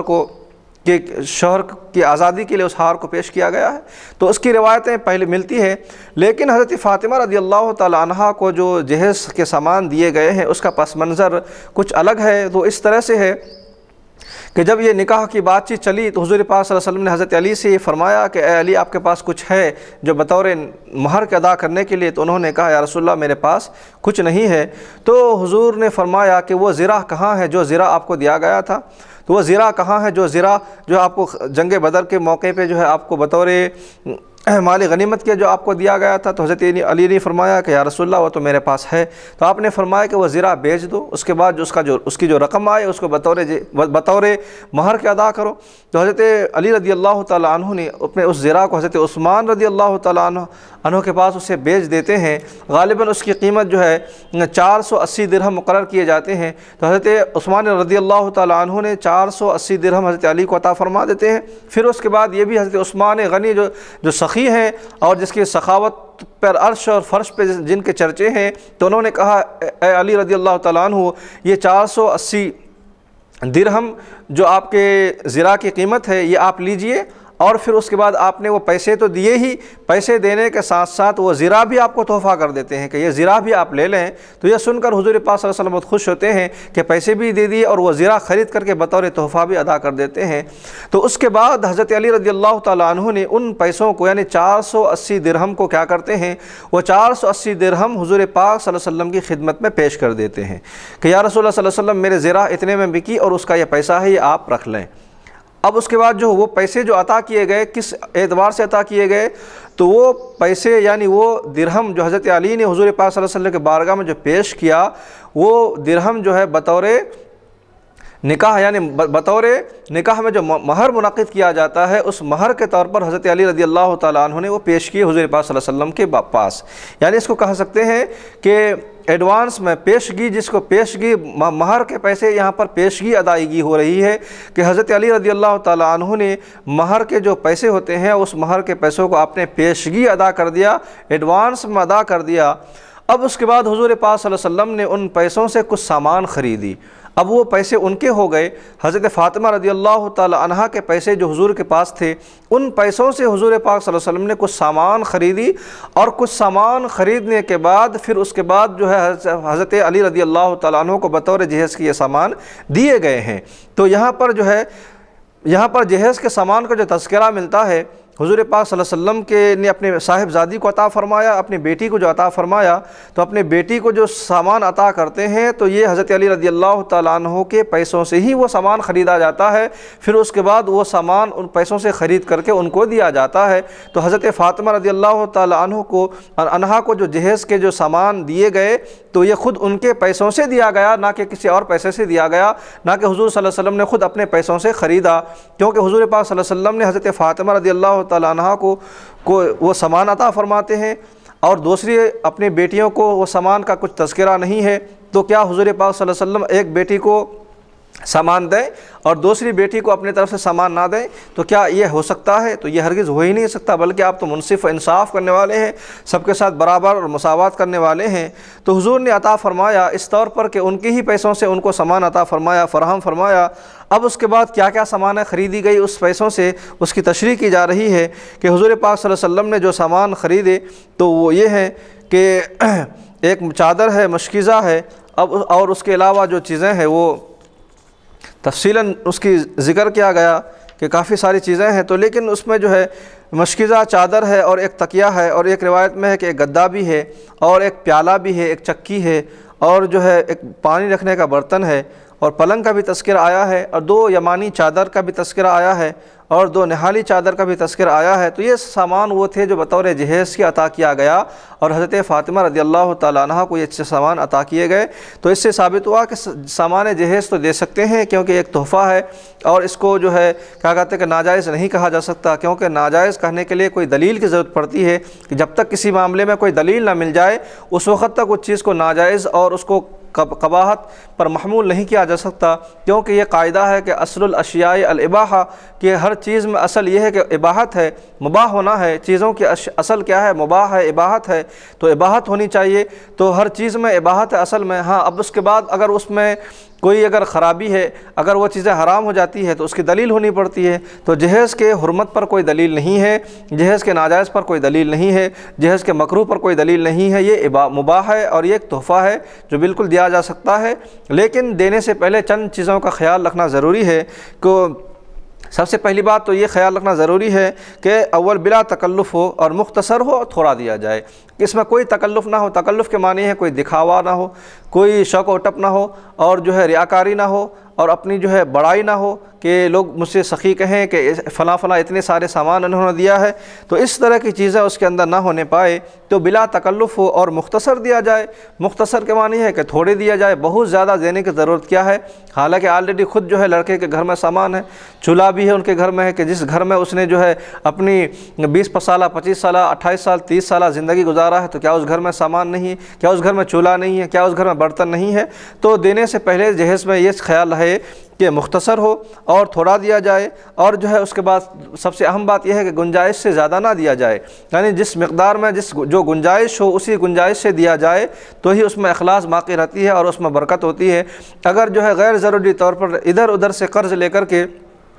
[SPEAKER 1] کی آزادی کے لیے اس ہار کو پیش کیا گیا ہے۔ تو اس کی روایتیں پہلے ملتی ہیں، لیکن حضرت فاطمہ رضی اللہ تعالی عنہ کو جو جہیز کے سامان دیے گئے ہیں اس کا پس منظر کچھ الگ ہے۔ تو اس طرح سے ہے کہ جب یہ نکاح کی بات چیت چلی تو حضور پاک صلی اللہ علیہ وسلم نے حضرت علی سے یہ فرمایا کہ اے علی، آپ کے پاس کچھ ہے جو بطور مہر کے ادا کرنے کے لیے؟ تو انہوں نے کہا یا رسول اللہ میرے پاس کچھ نہیں ہے۔ تو حضور نے فرمایا کہ وہ زرہ کہاں ہے جو زرہ آپ کو دیا گیا تھا؟ تو وہ زرہ کہاں ہے جو زرہ جو آپ کو جنگ بدر کے موقع پہ جو ہے آپ کو بطور مال غنیمت کے جو آپ کو دیا گیا تھا؟ تو حضرت علی نے فرمایا کہ یا رسول اللہ وہ تو میرے پاس ہے۔ تو آپ نے فرمایا کہ وہ زرہ بیچ دو، اس کے بعد اس کی جو رقم آئے اس کو بطور مہر کے ادا کرو۔ تو حضرت علی رضی اللہ تعالیٰ عنہ نے اپنے اس زرہ کو حضرت عثمان رضی اللہ تعالیٰ عنہ کے پاس اسے بیچ دیتے ہیں۔ غالباً اس کی قیمت جو ہے 480 درہم مقرر کیے جاتے ہیں۔ تو حضرت عثمان رضی اللہ تعالیٰ عنہ نے 480 درہم حضرت علی کو عطا فرما دیتے ہیں۔ پھر اس کے بعد یہ بھی حضرت عثمان غنی جو سخی ہیں اور جس کی سخاوت پر عرش اور فرش پہ جن کے چرچے ہیں، تو انہوں نے کہا اے علی رضی اللہ تعالیٰ عنہ، یہ 480 درہم جو آپ کے زرہ کی قیمت ہے یہ آپ لیجئے، اور پھر اس کے بعد آپ نے وہ پیسے تو دیے ہی، پیسے دینے کے ساتھ ساتھ وہ زرہ بھی آپ کو تحفہ کر دیتے ہیں کہ یہ زرہ بھی آپ لے لیں۔ تو یہ سن کر حضور پاک صلی اللہ علیہ وسلم بہت خوش ہوتے ہیں کہ پیسے بھی دے دیے اور وہ زرہ خرید کر کے بطور تحفہ بھی ادا کر دیتے ہیں۔ تو اس کے بعد حضرت علی رضی اللہ تعالیٰ عنہ نے ان پیسوں کو یعنی 480 درہم کو کیا کرتے ہیں؟ وہ 480 درہم حضور پاک صلی اللہ علیہ وسلم کی خدمت میں پیش کر دیتے ہیں کہ یا رسول اللہ صلی اللہ علیہ وسلم میرے زرہ اتنے میں بکی اور اس کا یہ پیسہ ہے، یہ آپ رکھ لیں۔ اب اس کے بعد جو وہ پیسے جو عطا کیے گئے کس اعتبار سے عطا کیے گئے؟ تو وہ پیسے یعنی وہ درہم جو حضرت علی نے حضور پاک صلی اللہ علیہ وسلم کے بارگاہ میں جو پیش کیا، وہ درہم جو ہے بطور نکاح یعنی بطور نکاح میں جو مہر منعقد کیا جاتا ہے، اس مہر کے طور پر حضرت علی رضی اللہ تعالیٰ عنہ نے وہ پیش کیے حضور پاک صلی اللہ علیہ وسلم کے پاس۔ یعنی اس کو کہہ سکتے ہیں کہ ایڈوانس میں پیشگی، جس کو پیشگی مہر کے پیسے، یہاں پر پیشگی ادائیگی ہو رہی ہے کہ حضرت علی رضی اللہ تعالیٰ عنہ نے مہر کے جو پیسے ہوتے ہیں اس مہر کے پیسوں کو آپ نے پیشگی ادا کر دیا، ایڈوانس میں ادا کر دیا۔ اب اس کے بعد حضور پاک صلی اللہ علیہ وسلم نے ان پیسوں سے کچھ سامان خریدی۔ اب وہ پیسے ان کے ہو گئے، حضرت فاطمہ رضی اللہ تعالی عنہا کے پیسے جو حضور کے پاس تھے، ان پیسوں سے حضور پاک صلی اللہ علیہ وسلم نے کچھ سامان خریدی، اور کچھ سامان خریدنے کے بعد پھر اس کے بعد جو ہے حضرت علی رضی اللہ تعالیٰ عنہ کو بطور جہیز کے یہ سامان دیے گئے ہیں۔ تو یہاں پر جو ہے جہیز کے سامان کا جو تذکرہ ملتا ہے، حضور پاک صلی اللہ علیہ وسلم کے نے اپنے صاحبزادی کو عطا فرمایا، اپنی بیٹی کو جو عطا فرمایا، تو اپنے بیٹی کو جو سامان عطا کرتے ہیں تو یہ حضرت علی رضی اللہ تعالیٰ عنہ کے پیسوں سے ہی وہ سامان خریدا جاتا ہے، پھر اس کے بعد وہ سامان ان پیسوں سے خرید کر کے ان کو دیا جاتا ہے۔ تو حضرت فاطمہ رضی اللہ تعالیٰ عنہا کو جو جہیز کے جو سامان دیے گئے تو یہ خود ان کے پیسوں سے دیا گیا، نہ کہ کسی اور پیسے سے دیا گیا، نہ کہ حضور صلی اللہ علیہ وسلم نے خود اپنے پیسوں سے خریدا، کیونکہ حضور پاک صلی اللہ علیہ وسلم نے حضرت فاطمہ رضی اللہ تعالیٰ عنہا کو وہ سامان عطا فرماتے ہیں، اور دوسری اپنی بیٹیوں کو وہ سامان کا کچھ تذکرہ نہیں ہے، تو کیا حضور پاک صلی اللہ علیہ وسلم ایک بیٹی کو سامان دیں اور دوسری بیٹی کو اپنی طرف سے سامان نہ دیں؟ تو کیا یہ ہو سکتا ہے؟ تو یہ ہرگز ہو ہی نہیں سکتا، بلکہ آپ تو منصف و انصاف کرنے والے ہیں، سب کے ساتھ برابر اور مساوات کرنے والے ہیں۔ تو حضور نے عطا فرمایا اس طور پر کہ ان کے ہی پیسوں سے ان کو سامان عطا فرمایا، فراہم فرمایا۔ اب اس کے بعد کیا کیا سامان خریدی گئی اس پیسوں سے، اس کی تشریح کی جا رہی ہے کہ حضور پاک صلی اللہ علیہ وسلم نے جو سامان خریدے تو وہ یہ ہے کہ ایک چادر ہے، مشکیزہ ہے، اور اس کے علاوہ جو چیزیں ہیں وہ تفصیلاً اس کی ذکر کیا گیا کہ کافی ساری چیزیں ہیں، تو لیکن اس میں جو ہے مشکیزہ چادر ہے، اور ایک تکیہ ہے، اور ایک روایت میں ہے کہ ایک گدا بھی ہے، اور ایک پیالہ بھی ہے، ایک چکی ہے، اور جو ہے ایک پانی رکھنے کا برتن ہے، اور پلنگ کا بھی تذکرہ آیا ہے، اور 2 یمانی چادر کا بھی تذکرہ آیا ہے، اور 2 نہالی چادر کا بھی تذکرہ آیا ہے۔ تو یہ سامان وہ تھے جو بطور جہیز کے عطا کیا گیا، اور حضرت فاطمہ رضی اللہ تعالیٰ عنہ کو یہ سامان عطا کیے گئے۔ تو اس سے ثابت ہوا کہ سامان جہیز تو دے سکتے ہیں، کیونکہ ایک تحفہ ہے، اور اس کو جو ہے کیا کہتے ہیں کہ ناجائز نہیں کہا جا سکتا، کیونکہ ناجائز کہنے کے لیے کوئی دلیل کی ضرورت پڑتی ہے کہ جب تک کسی معاملے میں کوئی دلیل نہ مل جائے اس وقت تک اس چیز کو ناجائز اور اس کو قباحت پر محمول نہیں کیا جا سکتا، کیونکہ یہ قاعدہ ہے کہ اصل الاشیاء الاباحہ، کہ ہر چیز میں اصل یہ ہے کہ اباحت ہے، مباح ہونا ہے، چیزوں کی اصل کیا ہے؟ مباح ہے، اباحت ہے، تو اباحت ہونی چاہیے، تو ہر چیز میں اباحت ہے اصل میں۔ ہاں، اب اس کے بعد اگر اس میں کوئی اگر خرابی ہے، اگر وہ چیزیں حرام ہو جاتی ہے تو اس کی دلیل ہونی پڑتی ہے۔ تو جہیز کے حرمت پر کوئی دلیل نہیں ہے، جہیز کے ناجائز پر کوئی دلیل نہیں ہے، جہیز کے مکروہ پر کوئی دلیل نہیں ہے، یہ مباح ہے، اور یہ ایک تحفہ ہے جو بالکل دیا جا سکتا ہے، لیکن دینے سے پہلے چند چیزوں کا خیال رکھنا ضروری ہے۔ کہ سب سے پہلی بات تو یہ خیال رکھنا ضروری ہے کہ اول بلا تکلف ہو، اور مختصر ہو، اور تھوڑا دیا جائے، اس میں کوئی تکلف نہ ہو۔ تکلف کے معنی ہے کوئی دکھاوا نہ ہو، کوئی شوق و ٹپ نہ ہو، اور جو ہے ریاکاری نہ ہو، اور اپنی جو ہے بڑائی نہ ہو کہ لوگ مجھ سے سخی کہیں کہ فلاں فلاں اتنے سارے سامان انہوں نے دیا ہے، تو اس طرح کی چیزیں اس کے اندر نہ ہونے پائے، تو بلا تکلف ہو اور مختصر دیا جائے۔ مختصر کے معنی ہے کہ تھوڑے دیا جائے، بہت زیادہ دینے کی ضرورت کیا ہے؟ حالانکہ آلریڈی خود جو ہے لڑکے کے گھر میں سامان ہے، چولہا بھی ہے ان کے گھر میں ہے، کہ جس گھر میں اس نے جو ہے اپنی 20 سالہ 25 سالہ 28 سال 30 سالہ زندگی گزارا ہے، تو کیا اس گھر میں سامان نہیں ہے؟ کیا اس گھر میں چولہا نہیں ہے؟ کیا اس گھر میں برتن نہیں ہے؟ تو دینے سے پہلے جہیز میں یہ خیال ہے کہ مختصر ہو اور تھوڑا دیا جائے، اور جو ہے اس کے بعد سب سے اہم بات یہ ہے کہ گنجائش سے زیادہ نہ دیا جائے، یعنی جس مقدار میں جو گنجائش ہو اسی گنجائش سے دیا جائے تو ہی اس میں اخلاص باقی رہتی ہے اور اس میں برکت ہوتی ہے۔ اگر جو ہے غیر ضروری طور پر ادھر ادھر سے قرض لے کر کے،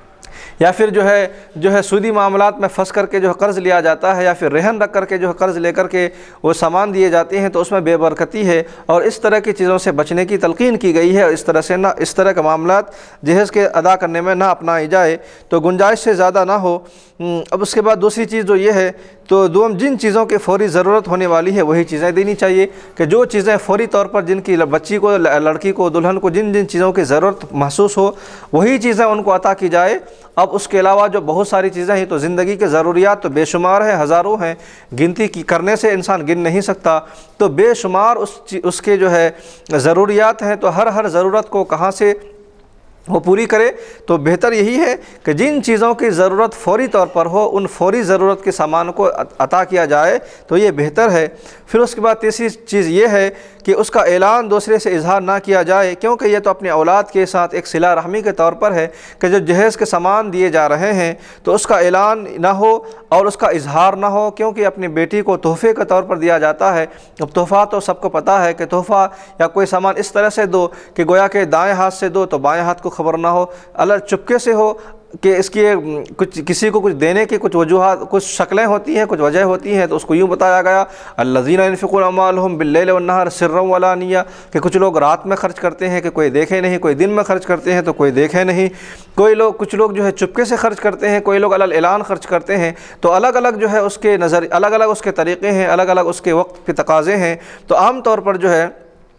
[SPEAKER 1] یا پھر جو ہے سودی معاملات میں پھنس کر کے جو ہے قرض لیا جاتا ہے، یا پھر رہن رکھ کر کے جو ہے قرض لے کر کے وہ سامان دیے جاتے ہیں، تو اس میں بے برکتی ہے، اور اس طرح کی چیزوں سے بچنے کی تلقین کی گئی ہے، اور اس طرح کے معاملات جہیز کے ادا کرنے میں نہ اپنائی جائے، تو گنجائش سے زیادہ نہ ہو۔ اب اس کے بعد دوسری چیز جو یہ ہے، تو جن چیزوں کی فوری ضرورت ہونے والی ہے وہی چیزیں دینی چاہیے، کہ جو چیزیں فوری طور پر جن کی بچی کو، لڑکی کو، دلہن کو جن چیزوں کی ضرورت محسوس ہو وہی چیزیں ان کو عطا کی جائے، اب اس کے علاوہ جو بہت ساری چیزیں ہیں، تو زندگی کے ضروریات تو بے شمار ہیں، ہزاروں ہیں، گنتی کرنے سے انسان گن نہیں سکتا، تو بے شمار اس کے جو ہے ضروریات ہیں، تو ہر ضرورت کو کہاں سے وہ پوری کرے؟ تو بہتر یہی ہے کہ جن چیزوں کی ضرورت فوری طور پر ہو، ان فوری ضرورت کے سامان کو عطا کیا جائے، تو یہ بہتر ہے۔ پھر اس کے بعد تیسری چیز یہ ہے کہ اس کا اعلان دوسرے سے اظہار نہ کیا جائے، کیونکہ یہ تو اپنی اولاد کے ساتھ ایک صلہ رحمی کے طور پر ہے کہ جو جہیز کے سامان دیے جا رہے ہیں تو اس کا اعلان نہ ہو اور اس کا اظہار نہ ہو، کیونکہ اپنی بیٹی کو تحفے کے طور پر دیا جاتا ہے۔ اب تحفہ تو سب کو پتہ ہے کہ تحفہ یا کوئی سامان اس طرح سے دو کہ گویا کہ دائیں ہاتھ سے دو تو بائیں ہاتھ کو خبر نہ ہو، اللہ چپکے سے ہو کہ اس کی کسی کو کچھ دینے کی کچھ وجوہات، کچھ شکلیں ہوتی ہیں، کچھ وجہ ہوتی ہیں، تو اس کو یوں بتایا گیا الذین ينفقون اموالهم باللیل والنہار سرا وعلانیہ، کہ کچھ لوگ رات میں خرچ کرتے ہیں کہ کوئی دیکھے نہیں، کوئی دن میں خرچ کرتے ہیں تو کوئی دیکھے نہیں، کچھ لوگ جو ہے چپکے سے خرچ کرتے ہیں، کوئی لوگ علی اعلان خرچ کرتے ہیں، تو الگ الگ جو ہے اس کے الگ الگ اس کے طریقے ہیں، الگ الگ اس کے وقت کے تقاضے ہیں۔ تو عام طور پر جو ہے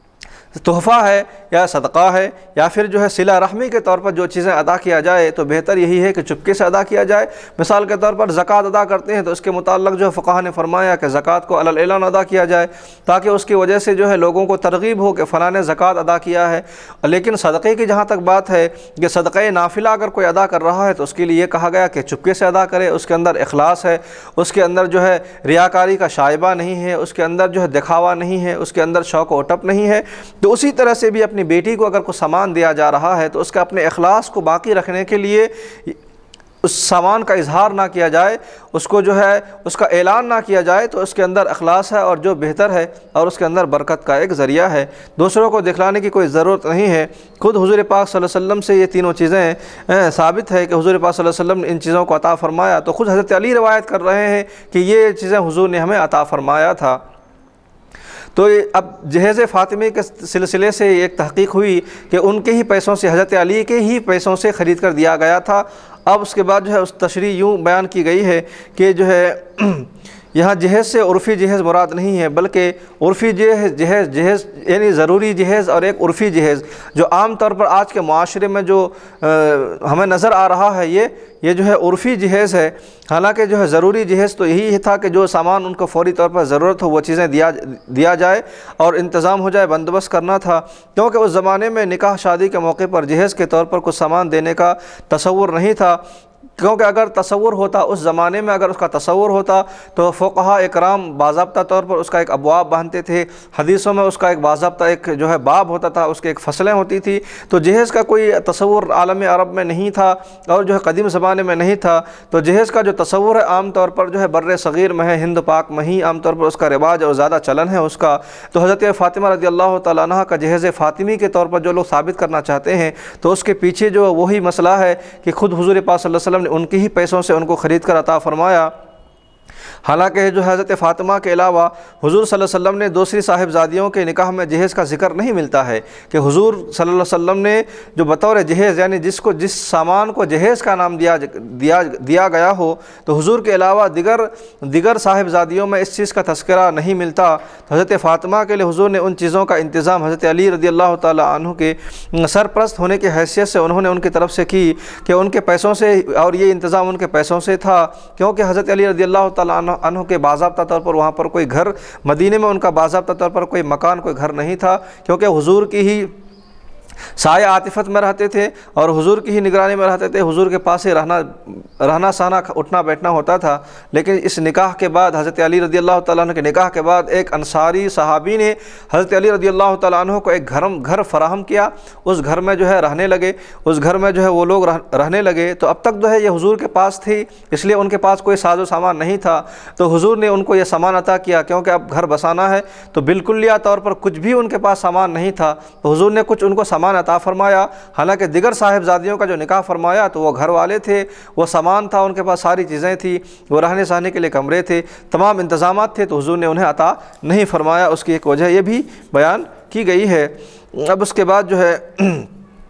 [SPEAKER 1] تحفہ ہے یا صدقہ ہے یا پھر جو ہے صلہ رحمی کے طور پر جو چیزیں ادا کیا جائے تو بہتر یہی ہے کہ چپکے سے ادا کیا جائے۔ مثال کے طور پر زکوٰۃ ادا کرتے ہیں تو اس کے متعلق جو فقہا نے فرمایا کہ زکوٰۃ کو علی اعلان ادا کیا جائے تاکہ اس کی وجہ سے جو ہے لوگوں کو ترغیب ہو کہ فلاں نے زکوٰۃ ادا کیا ہے۔ لیکن صدقے کی جہاں تک بات ہے کہ صدقہ نافلہ اگر کوئی ادا کر رہا ہے تو اس کے لیے یہ کہا گیا کہ چپکے سے ادا کرے، اس کے اندر اخلاص ہے، اس کے اندر جو ہے ریاکاری کا شائبہ نہیں ہے، اس کے اندر جو ہے دکھاوا نہیں ہے، اس کے اندر شوق و ٹپ نہیں ہے۔ تو اسی طرح سے بھی اپنی بیٹی کو اگر کوئی سامان دیا جا رہا ہے تو اس کا اپنے اخلاص کو باقی رکھنے کے لیے اس سامان کا اظہار نہ کیا جائے، اس کو جو ہے اس کا اعلان نہ کیا جائے، تو اس کے اندر اخلاص ہے اور جو بہتر ہے اور اس کے اندر برکت کا ایک ذریعہ ہے۔ دوسروں کو دکھلانے کی کوئی ضرورت نہیں ہے۔ خود حضور پاک صلی اللہ علیہ وسلم سے یہ تینوں چیزیں ثابت ہے کہ حضور پاک صلی اللہ علیہ وسلم نے ان چیزوں کو عطا فرمایا، تو خود حضرت علی روایت کر رہے ہیں کہ یہ چیزیں حضور نے ہمیں عطا فرمایا تھا۔ تو اب جہیز فاطمی کے سلسلے سے ایک تحقیق ہوئی کہ ان کے ہی پیسوں سے، حضرت علی کے ہی پیسوں سے خرید کر دیا گیا تھا۔ اب اس کے بعد جو ہے اس تشریح یوں بیان کی گئی ہے کہ جو ہے یہاں جہیز سے عرفی جہیز مراد نہیں ہے، بلکہ عرفی جہیز یعنی ضروری جہیز اور ایک عرفی جہیز جو عام طور پر آج کے معاشرے میں جو ہمیں نظر آ رہا ہے یہ جو ہے عرفی جہیز ہے۔ حالانکہ جو ہے ضروری جہیز تو یہی تھا کہ جو سامان ان کو فوری طور پر ضرورت ہو وہ چیزیں دیا جائے اور انتظام ہو جائے، بندوبست کرنا تھا، کیونکہ اس زمانے میں نکاح شادی کے موقع پر جہیز کے طور پر کچھ سامان دینے کا تصور نہیں تھا، کیونکہ اگر تصور ہوتا اس زمانے میں، اگر اس کا تصور ہوتا تو فقہاء اکرام باضابطہ طور پر اس کا ایک ابواب باندھتے تھے، حدیثوں میں اس کا ایک باضابطہ ایک جو ہے باب ہوتا تھا، اس کے ایک فصلیں ہوتی تھی۔ تو جہیز کا کوئی تصور عالم عرب میں نہیں تھا اور جو ہے قدیم زمانے میں نہیں تھا، تو جہیز کا جو تصور ہے عام طور پر جو ہے بر صغیر میں ہے، ہند پاک میں ہی عام طور پر اس کا رواج اور زیادہ چلن ہے اس کا۔ تو حضرت فاطمہ رضی اللہ تعالیٰ عنہ کا جہیز فاطمی کے طور پر جو لوگ ثابت کرنا چاہتے ہیں تو اس کے پیچھے جو وہی مسئلہ ہے کہ خود حضور پاک صلی اللہ علیہ وسلم نے ان کی ہی پیسوں سے ان کو خرید کر عطا فرمایا۔ حالانکہ جو حضرت فاطمہ کے علاوہ حضور صلی اللہ علیہ وسلم نے دوسری صاحبزادیوں کے نکاح میں جہیز کا ذکر نہیں ملتا ہے کہ حضور صلی اللہ علیہ وسلم نے جو بطور جہیز یعنی جس سامان کو جہیز کا نام دیا گیا ہو تو حضور کے علاوہ دیگر صاحبزادیوں میں اس چیز کا تذکرہ نہیں ملتا۔ حضرت فاطمہ کے لیے حضور نے ان چیزوں کا انتظام حضرت علی رضی اللہ تعالیٰ عنہ کے سرپرست ہونے کی حیثیت سے انہوں نے ان کی طرف سے کی کہ ان کے پیسوں سے، اور یہ انتظام ان کے پیسوں سے تھا، کیونکہ حضرت علی رضی اللہ تعالیٰ عنہ کے باضابطہ طور پر وہاں پر کوئی گھر، مدینے میں ان کا باضابطہ طور پر کوئی مکان، کوئی گھر نہیں تھا، کیونکہ حضور کی ہی سایہ عاطفت میں رہتے تھے اور حضور کی ہی نگرانی میں رہتے تھے، حضور کے پاس ہی رہنا سہنا اٹھنا بیٹھنا ہوتا تھا۔ لیکن اس نکاح کے بعد، حضرت علی رضی اللہ تعالیٰ عنہ کے نکاح کے بعد، ایک انصاری صحابی نے حضرت علی رضی اللہ تعالیٰ عنہ کو ایک گھر فراہم کیا، اس گھر میں جو ہے رہنے لگے، اس گھر میں جو ہے وہ لوگ رہنے لگے۔ تو اب تک جو ہے یہ حضور کے پاس تھی، اس لیے ان کے پاس کوئی ساز و سامان نہیں تھا، تو حضور نے ان کو یہ سامان عطا کیا، کیونکہ اب گھر بسانا ہے تو بالکلیہ طور پر کچھ بھی ان کے پاس سامان نہیں تھا، تو حضور نے کچھ ان کو سامان عطا فرمایا۔ حالانکہ دیگر صاحبزادیوں کا جو نکاح فرمایا تو وہ گھر والے تھے، وہ سامان تھا، ان کے پاس ساری چیزیں تھیں، وہ رہنے سہنے کے لیے کمرے تھے، تمام انتظامات تھے، تو حضور نے انہیں عطا نہیں فرمایا۔ اس کی ایک وجہ یہ بھی بیان کی گئی ہے۔ اب اس کے بعد جو ہے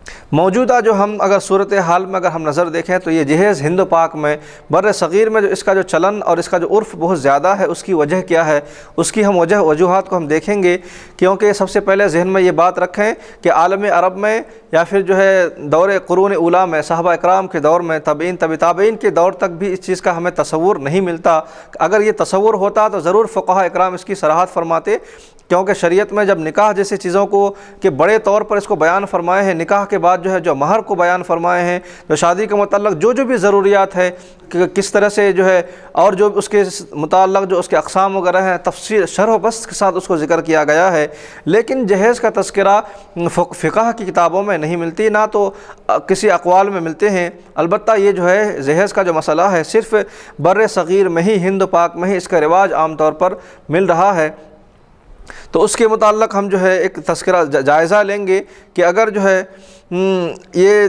[SPEAKER 1] موجودہ جو ہم اگر صورتحال میں اگر ہم نظر دیکھیں تو یہ جہیز ہند و پاک میں بر صغیر میں جو اس کا جو چلن اور اس کا جو عرف بہت زیادہ ہے، اس کی وجہ کیا ہے، اس کی ہم وجوہات کو ہم دیکھیں گے۔ کیونکہ سب سے پہلے ذہن میں یہ بات رکھیں کہ عالم عرب میں یا پھر جو ہے دور قرون اولیٰ میں، صحابہ اکرام کے دور میں، تابعین تابعین کے دور تک بھی اس چیز کا ہمیں تصور نہیں ملتا۔ اگر یہ تصور ہوتا تو ضرور فقہاء اکرام اس کی صراحت فرماتے، کیونکہ شریعت میں جب نکاح جیسی چیزوں کو کہ بڑے طور پر اس کو بیان فرمائے ہیں، نکاح کے بعد جو ہے جو مہر کو بیان فرمائے ہیں، جو شادی کے متعلق جو بھی ضروریات ہے کہ کس طرح سے جو ہے اور جو اس کے متعلق جو اس کے اقسام وغیرہ ہیں، تفصیل شرح و بسط کے ساتھ اس کو ذکر کیا گیا ہے، لیکن جہیز کا تذکرہ فقہ کی کتابوں میں نہیں ملتی، نہ تو کسی اقوال میں ملتے ہیں۔ البتہ یہ جو ہے جہیز کا جو مسئلہ ہے صرف بر صغیر میں ہی، ہند و پاک میں ہی اس کا رواج عام طور پر مل رہا ہے۔ تو اس کے متعلق ہم جو ہے ایک تذکرہ جائزہ لیں گے کہ اگر جو ہے یہ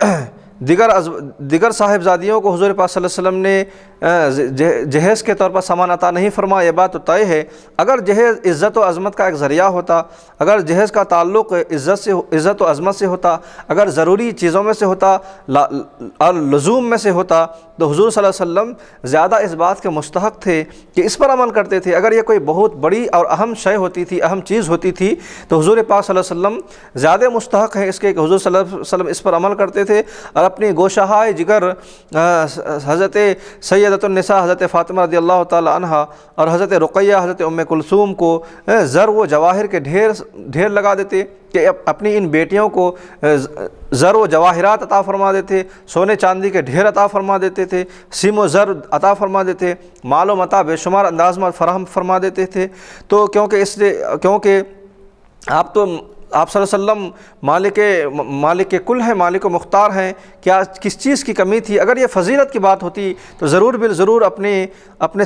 [SPEAKER 1] دیگر صاحبزادیوں کو حضور پاک صلی اللہ علیہ وسلم نے جہیز کے طور پر سامان عطا نہیں فرمایا، یہ بات تو طے ہے۔ اگر جہیز عزت و عظمت کا ایک ذریعہ ہوتا، اگر جہیز کا تعلق عزت و عظمت سے ہوتا، اگر ضروری چیزوں میں سے ہوتا اور لزوم میں سے ہوتا، تو حضور صلی اللہ علیہ وسلم زیادہ اس بات کے مستحق تھے کہ اس پر عمل کرتے تھے۔ اگر یہ کوئی بہت بڑی اور اہم شے ہوتی تھی، اہم چیز ہوتی تھی، تو حضور پاک صلی اللہ علیہ وسلم زیادہ مستحق ہیں اس کے کہ حضور صلی اللہ علیہ وسلم اس پر عمل کرتے تھے اور اپنی گوشہائے جگر حضرت سیدۃ النساء حضرت فاطمہ رضی اللہ تعالی عنہ اور حضرت رقیہ حضرت ام کلثوم کو زر و جواہر کے ڈھیر لگا دیتے کہ اپنی ان بیٹیوں کو زر و جواہرات عطا فرما دیتے، سونے چاندی کے ڈھیر عطا فرما دیتے تھے، سیم و زر عطا فرما دیتے، مال و متاع بے شمار انداز میں فراہم فرما دیتے تھے۔ تو کیونکہ آپ صلی اللہ علیہ وسلم مالک کل ہیں، مالک و مختار ہیں، کیا کس چیز کی کمی تھی؟ اگر یہ فضیلت کی بات ہوتی تو ضرور اپنے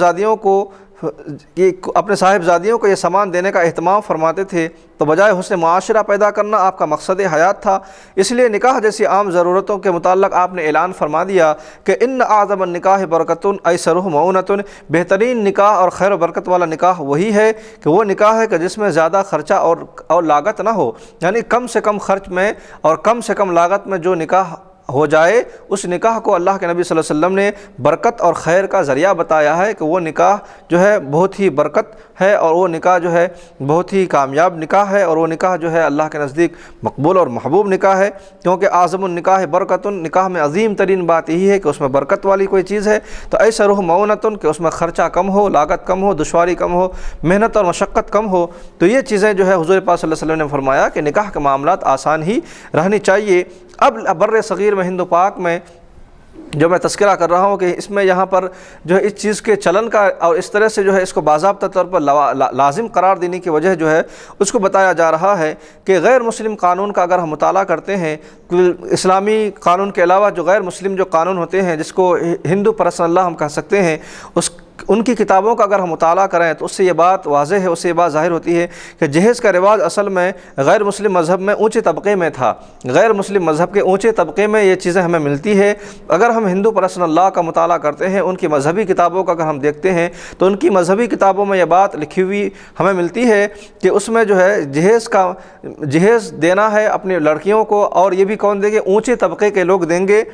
[SPEAKER 1] صاحبزادیوں کو یہ سامان دینے کا اہتمام فرماتے تھے، تو بجائے حسن معاشرہ پیدا کرنا آپ کا مقصد حیات تھا۔ اس لیے نکاح جیسی عام ضرورتوں کے متعلق آپ نے اعلان فرما دیا کہ ان اعظم النکاح برکتن ایسرہ معونتن، بہترین نکاح اور خیر و برکت والا نکاح وہی ہے کہ وہ نکاح ہے کہ جس میں زیادہ خرچہ اور لاگت نہ ہو، یعنی کم سے کم خرچ میں اور کم سے کم لاگت میں جو نکاح ہو جائے، اس نکاح کو اللہ کے نبی صلی اللہ علیہ وسلم نے برکت اور خیر کا ذریعہ بتایا ہے کہ وہ نکاح جو ہے بہت ہی برکت ہے اور وہ نکاح جو ہے بہت ہی کامیاب نکاح ہے اور وہ نکاح جو ہے اللہ کے نزدیک مقبول اور محبوب نکاح ہے۔ کیونکہ اعظم النکاح برکتن، نکاح میں عظیم ترین بات یہی ہے کہ اس میں برکت والی کوئی چیز ہے۔ تو ایسرہ معونتن، کہ اس میں خرچہ کم ہو، لاگت کم ہو، دشواری کم ہو، محنت اور مشقت کم ہو۔ تو یہ چیزیں جو ہے حضور پاک صلی اللہ علیہ وسلم نے فرمایا کہ نکاح کے معاملات آسان ہی رہنی چاہیے۔ اب بر صغیر میں، ہند و پاک میں جو میں تذکرہ کر رہا ہوں کہ اس میں یہاں پر جو ہے اس چیز کے چلن کا اور اس طرح سے جو ہے اس کو باضابطہ طور پر لازم قرار دینے کی وجہ جو ہے اس کو بتایا جا رہا ہے کہ غیر مسلم قانون کا اگر ہم مطالعہ کرتے ہیں، اسلامی قانون کے علاوہ جو غیر مسلم جو قانون ہوتے ہیں، جس کو ہندو پرسنل لا ہم کہہ سکتے ہیں، ان کی کتابوں کا اگر ہم مطالعہ کریں تو اس سے یہ بات واضح ہے، اس سے یہ بات ظاہر ہوتی ہے کہ جہیز کا رواج اصل میں غیر مسلم مذہب میں اونچے طبقے میں تھا۔ غیر مسلم مذہب کے اونچے طبقے میں یہ چیزیں ہمیں ملتی ہے۔ اگر ہم ہندو پرسنل لا کا مطالعہ کرتے ہیں، ان کی مذہبی کتابوں کا اگر ہم دیکھتے ہیں تو ان کی مذہبی کتابوں میں یہ بات لکھی ہوئی ہمیں ملتی ہے کہ اس میں جو ہے جہیز دینا ہے اپنی لڑکیوں کو، اور یہ بھی کون دیں گے؟ اونچے طبقے کے لوگ دیں گے،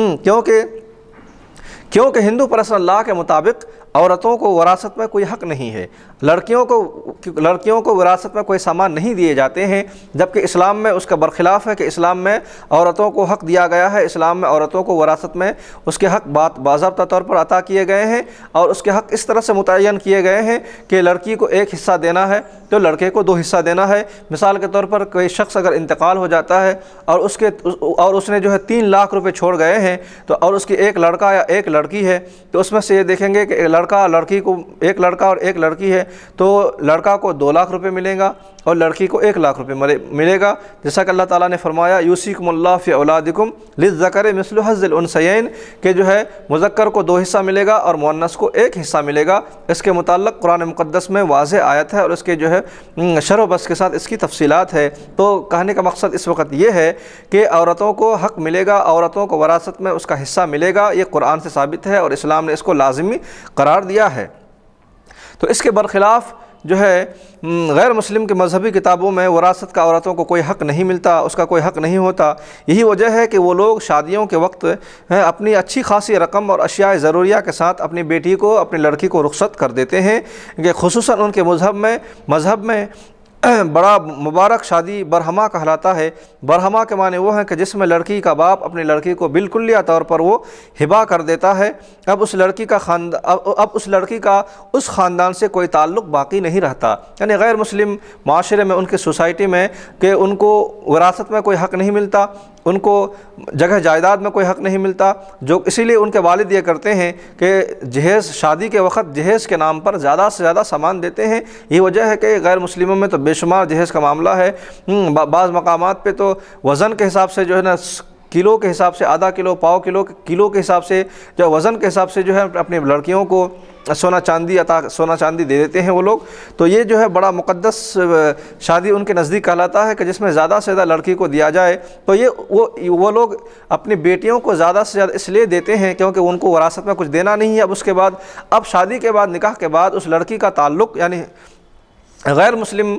[SPEAKER 1] کیونکہ ہندو پرسنل لا کے مطابق عورتوں کو وراثت میں کوئی حق نہیں ہے، لڑکیوں کو وراثت میں کوئی سامان نہیں دیے جاتے ہیں، جبکہ اسلام میں اس کا برخلاف ہے کہ اسلام میں عورتوں کو حق دیا گیا ہے۔ اسلام میں عورتوں کو وراثت میں اس کے حق باضابطہ طور پر عطا کیے گئے ہیں، اور اس کے حق اس طرح سے متعین کیے گئے ہیں کہ لڑکی کو ایک حصہ دینا ہے تو لڑکے کو 2 حصہ دینا ہے۔ مثال کے طور پر کوئی شخص اگر انتقال ہو جاتا ہے اور اس نے جو ہے 3 لاکھ روپے چھوڑ گئے ہیں، تو اور اس کی ایک لڑکا یا ایک لڑکی ہے، تو اس میں سے یہ دیکھیں گے کہ لڑکی کو ایک لڑکا اور ایک لڑکی ہے، تو لڑکا کو 2 لاکھ روپے ملیں گا اور لڑکی کو 1 لاکھ روپے ملے گا، جیسا کہ اللہ تعالیٰ نے فرمایا یوصیکم اللہ فی اولادکم للذکر مثل حظ الانثیین، کہ جو ہے مذکر کو 2 حصہ ملے گا اور مؤنث کو 1 حصہ ملے گا۔ اس کے متعلق قرآن مقدس میں واضح آیت ہے اور اس کے جو ہے شرح و بسط کے ساتھ اس کی تفصیلات ہے۔ تو کہنے کا مقصد اس وقت یہ ہے کہ عورتوں کو حق ملے گا، عورتوں کو وراثت میں اس کا حصہ ملے گا، یہ قرآن سے ثابت ہے اور اسلام نے اس کو لازمی قرار دیا ہے۔ تو اس کے برخلاف جو ہے غیر مسلم کے مذہبی کتابوں میں وراثت کا عورتوں کو کوئی حق نہیں ملتا، اس کا کوئی حق نہیں ہوتا۔ یہی وجہ ہے کہ وہ لوگ شادیوں کے وقت اپنی اچھی خاصی رقم اور اشیاء ضروریہ کے ساتھ اپنی بیٹی کو، اپنی لڑکی کو رخصت کر دیتے ہیں، کہ خصوصاً ان کے مذہب میں بڑا مبارک شادی برہما کہلاتا ہے۔ برہما کے معنی وہ ہیں کہ جس میں لڑکی کا باپ اپنی لڑکی کو بالکلیہ طور پر وہ ہبہ کر دیتا ہے۔ اب اس لڑکی کا اس خاندان سے کوئی تعلق باقی نہیں رہتا، یعنی غیر مسلم معاشرے میں، ان کی سوسائٹی میں، کہ ان کو وراثت میں کوئی حق نہیں ملتا، ان کو جگہ جائیداد میں کوئی حق نہیں ملتا، جو اسی لیے ان کے والد یہ کرتے ہیں کہ جہیز، شادی کے وقت جہیز کے نام پر زیادہ سے زیادہ سامان دیتے ہیں۔ یہ وجہ ہے کہ غیر مسلموں میں تو بے شمار جہیز کا معاملہ ہے۔ بعض مقامات پہ تو وزن کے حساب سے جو ہے نا، کلو کے حساب سے، آدھا کلو، پاؤ کلو، کلو کے حساب سے، جو وزن کے حساب سے جو ہے اپنی لڑکیوں کو سونا چاندی دے دیتے ہیں وہ لوگ۔ تو یہ جو ہے بڑا مقدس شادی ان کے نزدیک کہلاتا ہے کہ جس میں زیادہ سے زیادہ لڑکی کو دیا جائے۔ تو یہ وہ لوگ اپنی بیٹیوں کو زیادہ سے زیادہ اس لیے دیتے ہیں کیونکہ ان کو وراثت میں کچھ دینا نہیں ہے۔ اب شادی کے بعد، نکاح کے بعد اس لڑکی کا تعلق، یعنی غیر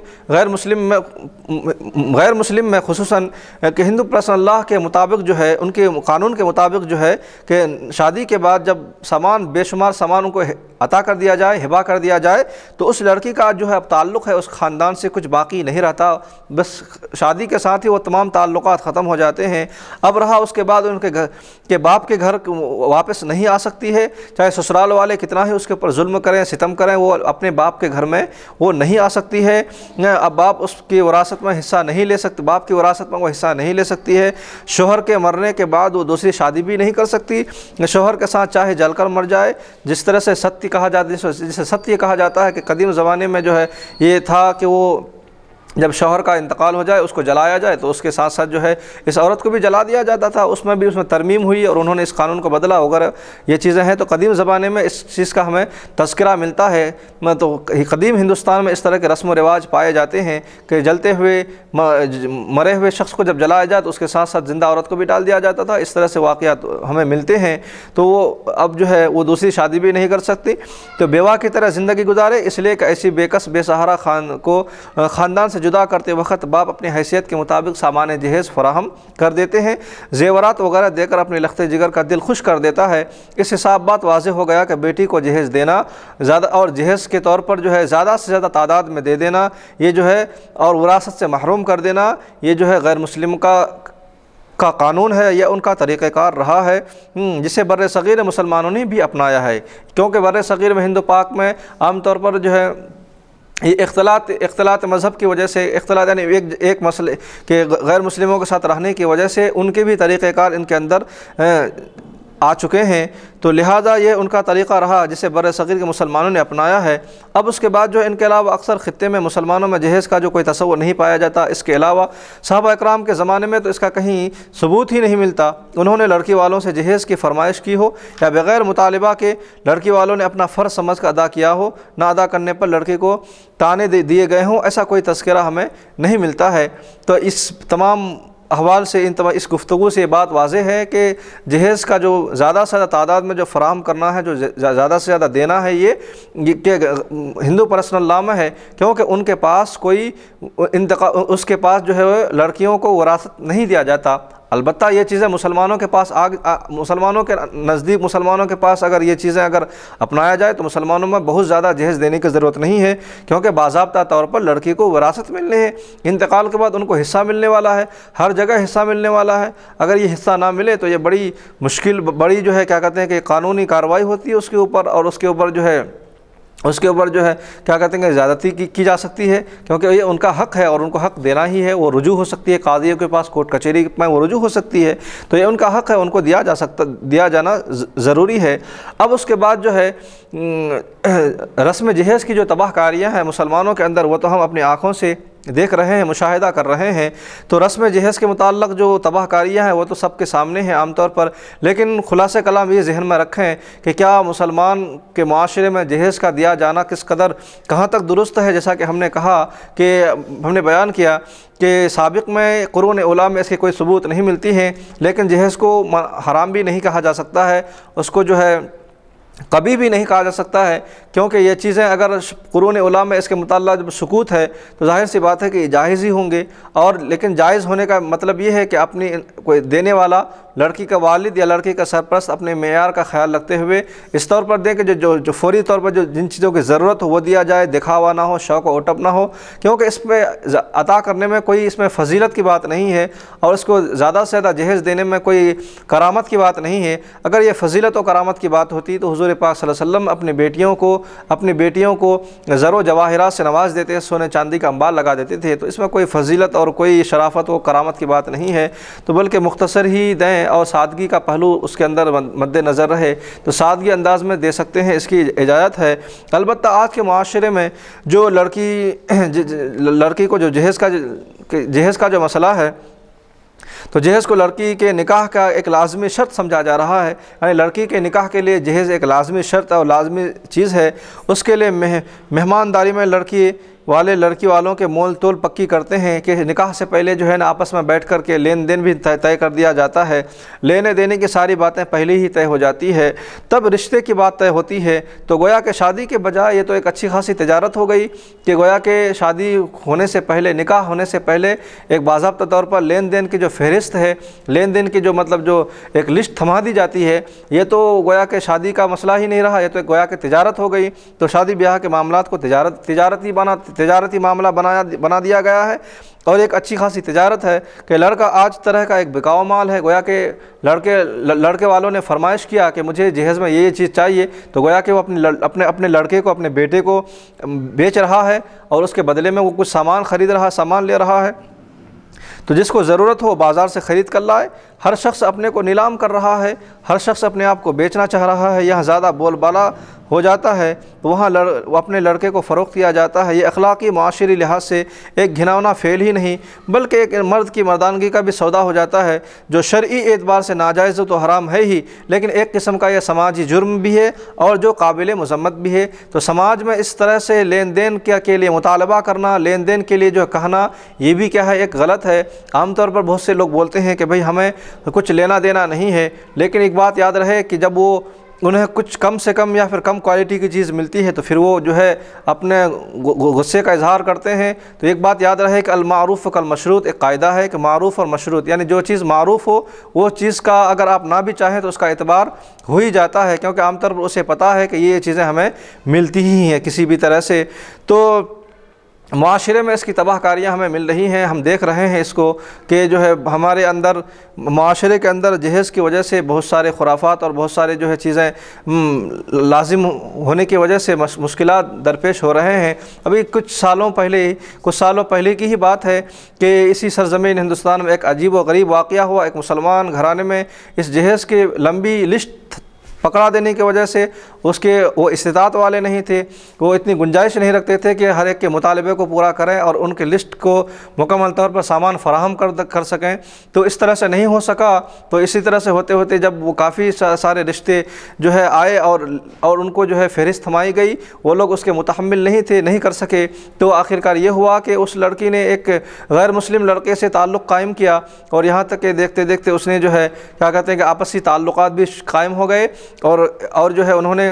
[SPEAKER 1] مسلم میں خصوصاً کہ ہندو پرسنل لاء کے مطابق جو ہے، ان کے قانون کے مطابق جو ہے کہ شادی کے بعد جب بے شمار سامان ان کو عطا کر دیا جائے، ہبہ کر دیا جائے، تو اس لڑکی کا جو ہے اب تعلق ہے اس خاندان سے کچھ باقی نہیں رہتا، بس شادی کے ساتھ ہی وہ تمام تعلقات ختم ہو جاتے ہیں۔ اب رہا اس کے بعد ان کے باپ کے گھر واپس نہیں آ سکتی ہے، چاہے سسرال والے کتنا ہی اس کے اوپر ظلم کریں، ستم کریں، وہ اپنے باپ کے گھر میں وہ نہیں آ سکتی ہے۔ اب باپ اس کی وراثت میں حصہ نہیں لے سکتے، باپ کی وراثت میں وہ حصہ نہیں لے سکتی ہے۔ شوہر کے مرنے کے بعد وہ دوسری شادی بھی نہیں کر سکتی، شوہر کے ساتھ چاہے جل کر مر جائے، جس طرح سے ستیہ کہا جاتا ہے، جسے ستیہ کہا جاتا ہے کہ قدیم زمانے میں جو ہے یہ تھا کہ وہ جب شوہر کا انتقال ہو جائے، اس کو جلایا جائے، تو اس کے ساتھ ساتھ جو ہے اس عورت کو بھی جلا دیا جاتا تھا۔ اس میں ترمیم ہوئی اور انہوں نے اس قانون کو بدلا وغیرہ یہ چیزیں ہیں۔ تو قدیم زمانے میں اس چیز کا ہمیں تذکرہ ملتا ہے۔ تو قدیم ہندوستان میں اس طرح کے رسم و رواج پائے جاتے ہیں کہ جلتے ہوئے مرے ہوئے شخص کو جب جلایا جائے تو اس کے ساتھ ساتھ زندہ عورت کو بھی ڈال دیا جاتا تھا۔ اس طرح سے واقعات ہمیں ملتے ہیں۔ تو وہ اب جو ہے وہ دوسری شادی بھی نہیں کر سکتی، تو بیوہ کی طرح زندگی گزارے، اس لیے کہ ایسی بے کس بے سہارا خاندان سے جدا کرتے وقت باپ اپنی حیثیت کے مطابق سامان جہیز فراہم کر دیتے ہیں، زیورات وغیرہ دے کر اپنے لخت جگر کا دل خوش کر دیتا ہے۔ اس حساب بات واضح ہو گیا کہ بیٹی کو جہیز دینا زیادہ، اور جہیز کے طور پر جو ہے زیادہ سے زیادہ تعداد میں دے دینا، یہ جو ہے، اور وراثت سے محروم کر دینا، یہ جو ہے غیر مسلم کا قانون ہے، یا ان کا طریقہ کار رہا ہے، جسے بر صغیر مسلمانوں نے بھی اپنایا ہے۔ کیونکہ بر صغیر میں ہند و پاک میں عام طور پر جو ہے یہ اختلاط مذہب کی وجہ سے، یعنی ایک مسئلے کہ غیر مسلموں کے ساتھ رہنے کی وجہ سے ان کے بھی طریقہ کار ان کے اندر آ چکے ہیں، تو لہٰذا یہ ان کا طریقہ رہا جسے بر صغیر کے مسلمانوں نے اپنایا ہے۔ اب اس کے بعد جو ان کے علاوہ اکثر خطے میں مسلمانوں میں جہیز کا جو کوئی تصور نہیں پایا جاتا۔ اس کے علاوہ صحابہ اکرام کے زمانے میں تو اس کا کہیں ثبوت ہی نہیں ملتا، انہوں نے لڑکی والوں سے جہیز کی فرمائش کی ہو یا بغیر مطالبہ کے لڑکی والوں نے اپنا فرض سمجھ کر ادا کیا ہو، نہ ادا کرنے پر لڑکی کو طعنے دیے گئے ہوں، ایسا کوئی تذکرہ ہمیں نہیں ملتا ہے۔ تو اس تمام احوال سے، اس گفتگو سے یہ بات واضح ہے کہ جہیز کا جو زیادہ سے زیادہ تعداد میں جو فراہم کرنا ہے، جو زیادہ سے زیادہ دینا ہے، یہ کہ ہندو پرسنل لاء میں ہے، کیونکہ ان کے پاس کوئی اس کے پاس جو ہے لڑکیوں کو وراثت نہیں دیا جاتا۔ البتہ یہ چیزیں مسلمانوں کے پاس مسلمانوں کے نزدیک، مسلمانوں کے پاس اگر یہ چیزیں اگر اپنایا جائے تو مسلمانوں میں بہت زیادہ جہیز دینے کی ضرورت نہیں ہے، کیونکہ باضابطہ طور پر لڑکی کو وراثت ملنے ہے، انتقال کے بعد ان کو حصہ ملنے والا ہے، ہر جگہ حصہ ملنے والا ہے۔ اگر یہ حصہ نہ ملے تو یہ بڑی مشکل، بڑی جو ہے کیا کہتے ہیں کہ قانونی کارروائی ہوتی ہے اس کے اوپر، اور اس کے اوپر جو ہے کیا کہتے ہیں کہ زیادتی کی جا سکتی ہے، کیونکہ یہ ان کا حق ہے اور ان کو حق دینا ہی ہے۔ وہ رجوع ہو سکتی ہے قاضیوں کے پاس، کورٹ کچہری میں وہ رجوع ہو سکتی ہے، تو یہ ان کا حق ہے، ان کو دیا جانا ضروری ہے۔ اب اس کے بعد جو ہے رسم جہیز کی جو تباہ کاریاں ہیں مسلمانوں کے اندر، وہ تو ہم اپنی آنکھوں سے دیکھ رہے ہیں، مشاہدہ کر رہے ہیں۔ تو رسم جہیز کے متعلق جو تباہ کاریاں ہیں وہ تو سب کے سامنے ہیں عام طور پر، لیکن خلاصہ کلام یہ ذہن میں رکھیں کہ کیا مسلمان کے معاشرے میں جہیز کا دیا جانا کس قدر کہاں تک درست ہے۔ جیسا کہ ہم نے کہا کہ ہم نے بیان کیا کہ سابق میں قرون اولیٰ میں اس کی کوئی ثبوت نہیں ملتی ہے، لیکن جہیز کو حرام بھی نہیں کہا جا سکتا ہے، اس کو جو ہے کبھی بھی نہیں کہا جا سکتا ہے، کیونکہ یہ چیزیں اگر قرون اولیٰ میں اس کے متعلق جب سکوت ہے تو ظاہر سی بات ہے کہ یہ جائز ہی ہوں گے، اور لیکن جائز ہونے کا مطلب یہ ہے کہ اپنی کوئی دینے والا لڑکی کا والد یا لڑکی کا سرپرست اپنے معیار کا خیال رکھتے ہوئے اس طور پر دیں کہ جو فوری طور پر جن چیزوں کی ضرورت ہو وہ دیا جائے، دکھاوا نہ ہو، شوق و عٹب نہ ہو، کیونکہ اس پہ عطا کرنے میں کوئی اس میں فضیلت کی بات نہیں ہے، اور اس کو زیادہ سے زیادہ جہیز دینے میں کوئی کرامت کی بات نہیں ہے۔ اگر یہ فضیلت و کرامت کی بات ہوتی تو حضور پاک صلی اللہ علیہ وسلم اپنی بیٹیوں کو زر و جواہرات سے نواز دیتے، سونے چاندی کا انبار لگا دیتے تھے، تو اس میں کوئی فضیلت اور کوئی شرافت و کرامت کی بات نہیں ہے، تو بلکہ مختصر ہی دیں اور سادگی کا پہلو اس کے اندر مد نظر رہے تو سادگی انداز میں دے سکتے ہیں، اس کی اجازت ہے۔ البتہ آج کے معاشرے میں جو لڑکی کو جو جہیز کا جو مسئلہ ہے، تو جہیز کو لڑکی کے نکاح کا ایک لازمی شرط سمجھا جا رہا ہے، یعنی لڑکی کے نکاح کے لیے جہیز ایک لازمی شرط اور لازمی چیز ہے۔ اس کے لیے مہمانداری میں لڑکی والوں کے مول تول پکی کرتے ہیں کہ نکاح سے پہلے جو ہے نا آپس میں بیٹھ کر کے لین دین بھی طے کر دیا جاتا ہے، لینے دینے کی ساری باتیں پہلے ہی طے ہو جاتی ہے، تب رشتے کی بات طے ہوتی ہے۔ تو گویا کہ شادی کے بجائے یہ تو ایک اچھی خاصی تجارت ہو گئی کہ گویا کہ شادی ہونے سے پہلے، نکاح ہونے سے پہلے ایک باضابطہ طور پر لین دین کی جو فہرست ہے، لین دین کی جو جو ایک لسٹ تھما دی جاتی ہے، یہ تو گویا کہ شادی کا مسئلہ ہی نہیں رہا، یہ تو گویا کہ تجارت ہو گئی۔ تو شادی بیاہ کے معاملات کو تجارتی معاملہ بنا دیا گیا ہے، اور ایک اچھی خاصی تجارت ہے کہ لڑکا آج طرح کا ایک بکاؤ مال ہے۔ گویا کہ لڑکے والوں نے فرمائش کیا کہ مجھے جہیز میں یہ چیز چاہیے، تو گویا کہ وہ اپنے لڑکے کو، اپنے بیٹے کو بیچ رہا ہے، اور اس کے بدلے میں وہ کچھ سامان خرید رہا ہے، سامان لے رہا ہے۔ تو جس کو ضرورت ہو بازار سے خرید کر لائے۔ ہر شخص اپنے کو نیلام کر رہا ہے، ہر شخص اپنے آپ کو بیچنا چاہ رہا ہے، یہاں زیادہ بول بالا ہو جاتا ہے تو وہاں اپنے لڑکے کو فروخت کیا جاتا ہے۔ یہ اخلاقی معاشری لحاظ سے ایک گھناؤنا فعل ہی نہیں بلکہ ایک مرد کی مردانگی کا بھی سودا ہو جاتا ہے، جو شرعی اعتبار سے ناجائز تو حرام ہے ہی، لیکن ایک قسم کا یہ سماجی جرم بھی ہے اور جو قابل مذمت بھی ہے۔ تو سماج میں اس طرح سے لین دین کے لیے مطالبہ کرنا، لین دین کے لیے جو کہنا، یہ بھی کیا ہے، ایک غلط ہے۔ عام طور پر بہت سے لوگ بولتے ہیں کہ بھئی ہمیں کچھ لینا دینا نہیں ہے، لیکن ایک بات یاد رہے کہ جب انہیں کچھ کم سے کم یا پھر کم کوالٹی کی چیز ملتی ہے تو پھر وہ جو ہے اپنے غصے کا اظہار کرتے ہیں۔ تو ایک بات یاد رہے کہ المعروف کالمشروط، ایک قاعدہ ہے کہ معروف اور مشروط، یعنی جو چیز معروف ہو وہ چیز کا اگر آپ نہ بھی چاہیں تو اس کا اعتبار ہو ہی جاتا ہے، کیونکہ عام طور پر اسے پتہ ہے کہ یہ چیزیں ہمیں ملتی ہی ہیں کسی بھی طرح سے۔ تو معاشرے میں اس کی تباہ کاریاں ہمیں مل رہی ہیں، ہم دیکھ رہے ہیں اس کو کہ جو ہے ہمارے اندر، معاشرے کے اندر جہیز کی وجہ سے بہت سارے خرافات اور بہت سارے جو ہے چیزیں لازم ہونے کی وجہ سے مشکلات درپیش ہو رہے ہیں۔ ابھی کچھ سالوں پہلے کی ہی بات ہے کہ اسی سرزمین ہندوستان میں ایک عجیب و غریب واقعہ ہوا۔ ایک مسلمان گھرانے میں اس جہیز کی لمبی لسٹ پکڑا دینے کی وجہ سے وہ استطاعت والے نہیں تھے، وہ اتنی گنجائش نہیں رکھتے تھے کہ ہر ایک کے مطالبے کو پورا کریں اور ان کے لسٹ کو مکمل طور پر سامان فراہم کر سکیں، تو اس طرح سے نہیں ہو سکا۔ تو اسی طرح سے ہوتے ہوتے جب وہ کافی سارے رشتے جو ہے آئے اور ان کو جو ہے فہرست تھمائی گئی، وہ لوگ اس کے متحمل نہیں کر سکے، تو آخرکار یہ ہوا کہ اس لڑکی نے ایک غیر مسلم لڑکے سے تعلق قائم کیا، اور یہاں تک کہ دیکھتے دیکھتے اس نے جو ہے کیا کہتے ہیں کہ آپسی تعلقات بھی قائم ہو گئے، اور جو ہے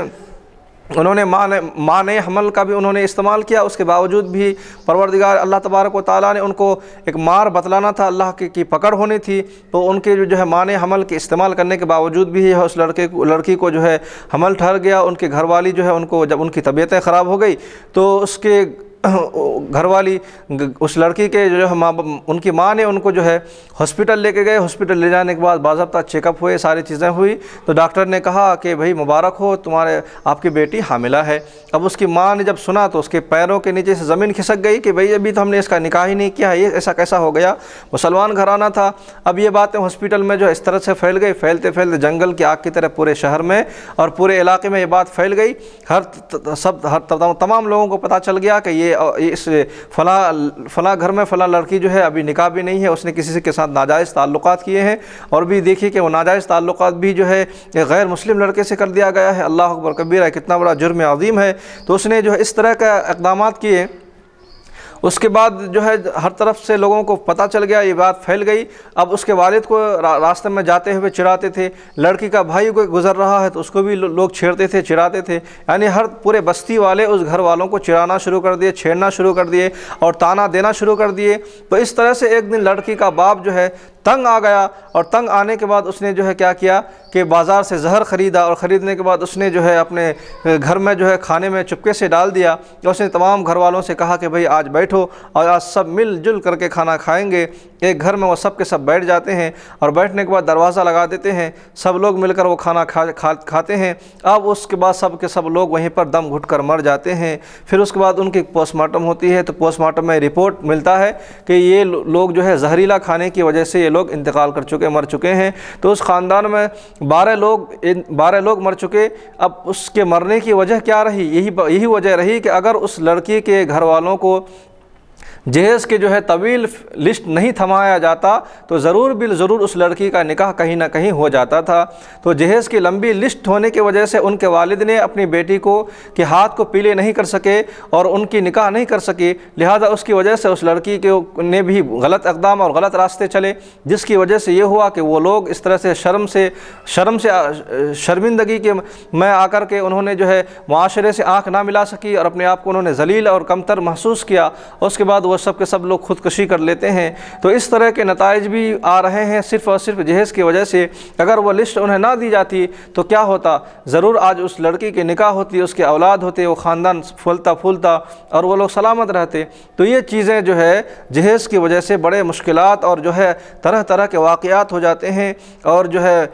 [SPEAKER 1] انہوں نے مانع حمل کا بھی انہوں نے استعمال کیا۔ اس کے باوجود بھی پروردگار اللہ تبارک و تعالیٰ نے ان کو ایک مار بتلانا تھا، اللہ کی پکڑ ہونی تھی، تو ان کے جو ہے مانع حمل کے استعمال کرنے کے باوجود بھی اس لڑکی کو جو ہے حمل ٹھہر گیا۔ ان کے گھر والی جو ہے ان کو جب ان کی طبیعتیں خراب ہو گئی تو اس کے گھر والی اس لڑکی کے جو ہے ان کی ماں نے ان کو جو ہے ہاسپٹل لے کے گئے۔ ہاسپٹل لے جانے کے بعد باضابطہ چیک اپ ہوئے، ساری چیزیں ہوئی، تو ڈاکٹر نے کہا کہ بھئی مبارک ہو، آپ کی بیٹی حاملہ ہے۔ اب اس کی ماں نے جب سنا تو اس کے پیروں کے نیچے سے زمین کھسک گئی کہ بھئی ابھی تو ہم نے اس کا نکاح ہی نہیں کیا ہے، یہ ایسا کیسا ہو گیا؟ مسلمان گھرانہ تھا۔ اب یہ باتیں ہاسپٹل میں جو اس طرح سے پھیل گئی، پھیلتے جنگل کی آگ کی طرح پورے شہر میں اور پورے علاقے میں یہ بات پھیل گئی۔ تمام لوگوں کو پتہ چل گیا کہ یہ اس فلاں گھر میں فلاں لڑکی جو ہے ابھی نکاح بھی نہیں ہے، اس نے کسی کے ساتھ ناجائز تعلقات کیے ہیں، اور بھی دیکھیے کہ وہ ناجائز تعلقات بھی جو ہے غیر مسلم لڑکے سے کر دیا گیا ہے۔ اللہ اکبر کبیرہ، کتنا بڑا جرم عظیم ہے۔ تو اس نے جو ہے اس طرح کے اقدامات کیے، اس کے بعد جو ہے ہر طرف سے لوگوں کو پتہ چل گیا، یہ بات پھیل گئی۔ اب اس کے والد کو راستے میں جاتے ہوئے چڑھاتے تھے، لڑکی کا بھائی کوئی گزر رہا ہے تو اس کو بھی لوگ چھیڑتے تھے، چڑھاتے تھے، یعنی ہر پورے بستی والے اس گھر والوں کو چڑھانا شروع کر دیے، چھیڑنا شروع کر دیے اور طعنہ دینا شروع کر دیے۔ تو اس طرح سے ایک دن لڑکی کا باپ جو ہے تنگ آ گیا، اور تنگ آنے کے بعد اس نے جو ہے کیا کیا کہ بازار سے زہر خریدا، اور خریدنے کے بعد اس نے جو ہے اپنے گھر میں جو ہے کھانے میں چپکے سے ڈال دیا، اور اس نے تمام گھر والوں سے کہا کہ بھئی آج بیٹھو اور آج سب مل جل کر کے کھانا کھائیں گے۔ ایک گھر میں وہ سب کے سب بیٹھ جاتے ہیں، اور بیٹھنے کے بعد دروازہ لگا دیتے ہیں، سب لوگ مل کر وہ کھانا کھاتے ہیں۔ اب اس کے بعد سب کے سب لوگ وہیں پر دم گھٹ کر مر جاتے ہیں۔ پھر اس کے بعد ان کی پوسٹ مارٹم ہوتی ہے، تو پوسٹ مارٹم میں رپورٹ ملتا ہے کہ یہ لوگ جو ہے زہریلا کھانے کی وجہ سے یہ لوگ انتقال کر چکے، مر چکے ہیں۔ تو اس خاندان میں 12 لوگ مر چکے۔ اب اس کے مرنے کی وجہ کیا رہی؟ یہی وجہ رہی کہ اگر اس لڑکی کے گھر والوں کو جہیز کے جو ہے طویل لسٹ نہیں تھمایا جاتا تو ضرور بالضرور اس لڑکی کا نکاح کہیں نہ کہیں ہو جاتا تھا۔ تو جہیز کی لمبی لسٹ ہونے کی وجہ سے ان کے والد نے اپنی بیٹی کو کے ہاتھ کو پیلے نہیں کر سکے اور ان کی نکاح نہیں کر سکے، لہذا اس کی وجہ سے اس لڑکی نے بھی غلط اقدام اور غلط راستے چلے، جس کی وجہ سے یہ ہوا کہ وہ لوگ اس طرح سے شرمندگی کے میں آ کر کے انہوں نے جو ہے معاشرے سے آنکھ نہ ملا سکی، اور اپنے آپ کو انہوں نے ذلیل اور کمتر محسوس کیا۔ اس کے بعد وہ سب کے سب لوگ خودکشی کر لیتے ہیں۔ تو اس طرح کے نتائج بھی آ رہے ہیں صرف اور صرف جہیز کی وجہ سے۔ اگر وہ لسٹ انہیں نہ دی جاتی تو کیا ہوتا؟ ضرور آج اس لڑکی کی نکاح ہوتی، اس کے اولاد ہوتے، وہ خاندان پھولتا پھولتا اور وہ لوگ سلامت رہتے۔ تو یہ چیزیں جو ہے جہیز کی وجہ سے بڑے مشکلات اور جو ہے طرح طرح کے واقعات ہو جاتے ہیں، اور جو ہے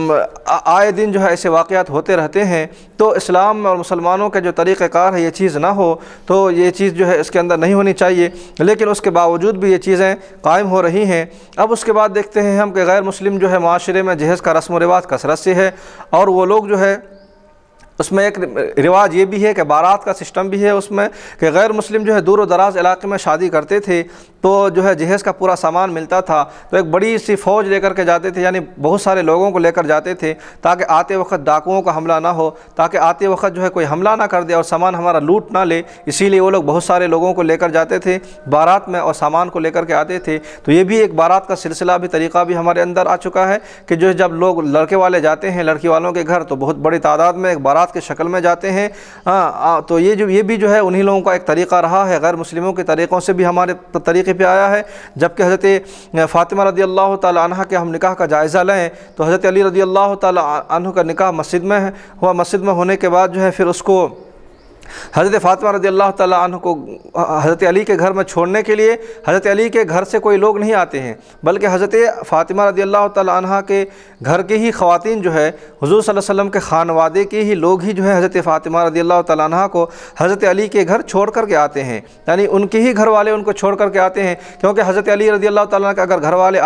[SPEAKER 1] آئے دن جو ہے ایسے واقعات ہوتے رہتے ہیں۔ تو اسلام اور مسلمانوں کے جو طریقہ کار ہے یہ چیز نہ ہو تو یہ چیز جو ہے اس کے اندر نہیں ہونی چاہیے، لیکن اس کے باوجود بھی یہ چیزیں قائم ہو رہی ہیں۔ اب اس کے بعد دیکھتے ہیں ہم کہ غیر مسلم جو ہے معاشرے میں جہیز کا رسم و رواج کثرت سے ہے، اور وہ لوگ جو ہے اس میں ایک رواج یہ بھی ہے کہ بارات کا سسٹم بھی ہے اس میں، کہ غیر مسلم جو ہے دور و دراز علاقے میں شادی کرتے تھے تو جو ہے جہیز کا پورا سامان ملتا تھا، تو ایک بڑی سی فوج لے کر کے جاتے تھے، یعنی بہت سارے لوگوں کو لے کر جاتے تھے تاکہ آتے وقت ڈاکوؤں کا حملہ نہ ہو، تاکہ آتے وقت جو ہے کوئی حملہ نہ کر دے اور سامان ہمارا لوٹ نہ لے، اسی لیے وہ لوگ بہت سارے لوگوں کو لے کر جاتے تھے بارات میں اور سامان کو لے کر کے آتے تھے۔ تو یہ بھی ایک بارات کا سلسلہ بھی طریقہ بھی ہمارے اندر آ چکا ہے کہ جو جب لوگ لڑکے والے جاتے ہیں لڑکی والوں کے گھر تو بہت بڑی تعداد میں ایک بارات کی شکل میں جاتے ہیں۔ تو یہ بھی جو ہے انہی لوگوں کا ایک طریقہ رہا ہے، غیر مسلموں کے طریقوں سے بھی ہمارے طریقے پہ آیا ہے۔ جبکہ حضرت فاطمہ رضی اللہ تعالی عنہ کے ہم نکاح کا جائزہ لیں تو حضرت علی رضی اللہ تعالی عنہ کا نکاح مسجد میں ہوا، مسجد میں ہونے کے بعد جو ہے پھر اس کو حضرت فاطمہ رضی اللہ تعالی عنہ کو حضرت علی کے گھر میں چھوڑنے کے لیے حضرت علی کے گھر سے کوئی لوگ نہیں آتے ہیں، بلکہ حضرت فاطمہ رضی اللہ تعالی عنہ کے گھر کے ہی خواتین جو ہے حضور صلی اللہ علیہ وسلم کے خانوادے کے ہی لوگ ہی جو ہے حضرت فاطمہ رضی اللہ تعالی عنہ کو حضرت علی کے گھر چھوڑ کر کے آتے ہیں، یعنی ان کے ہی گھر والے ان کو چھوڑ کر کے آتے ہیں، کیونکہ حضرت علی رضی اللہ تعالی عنہ کے اگر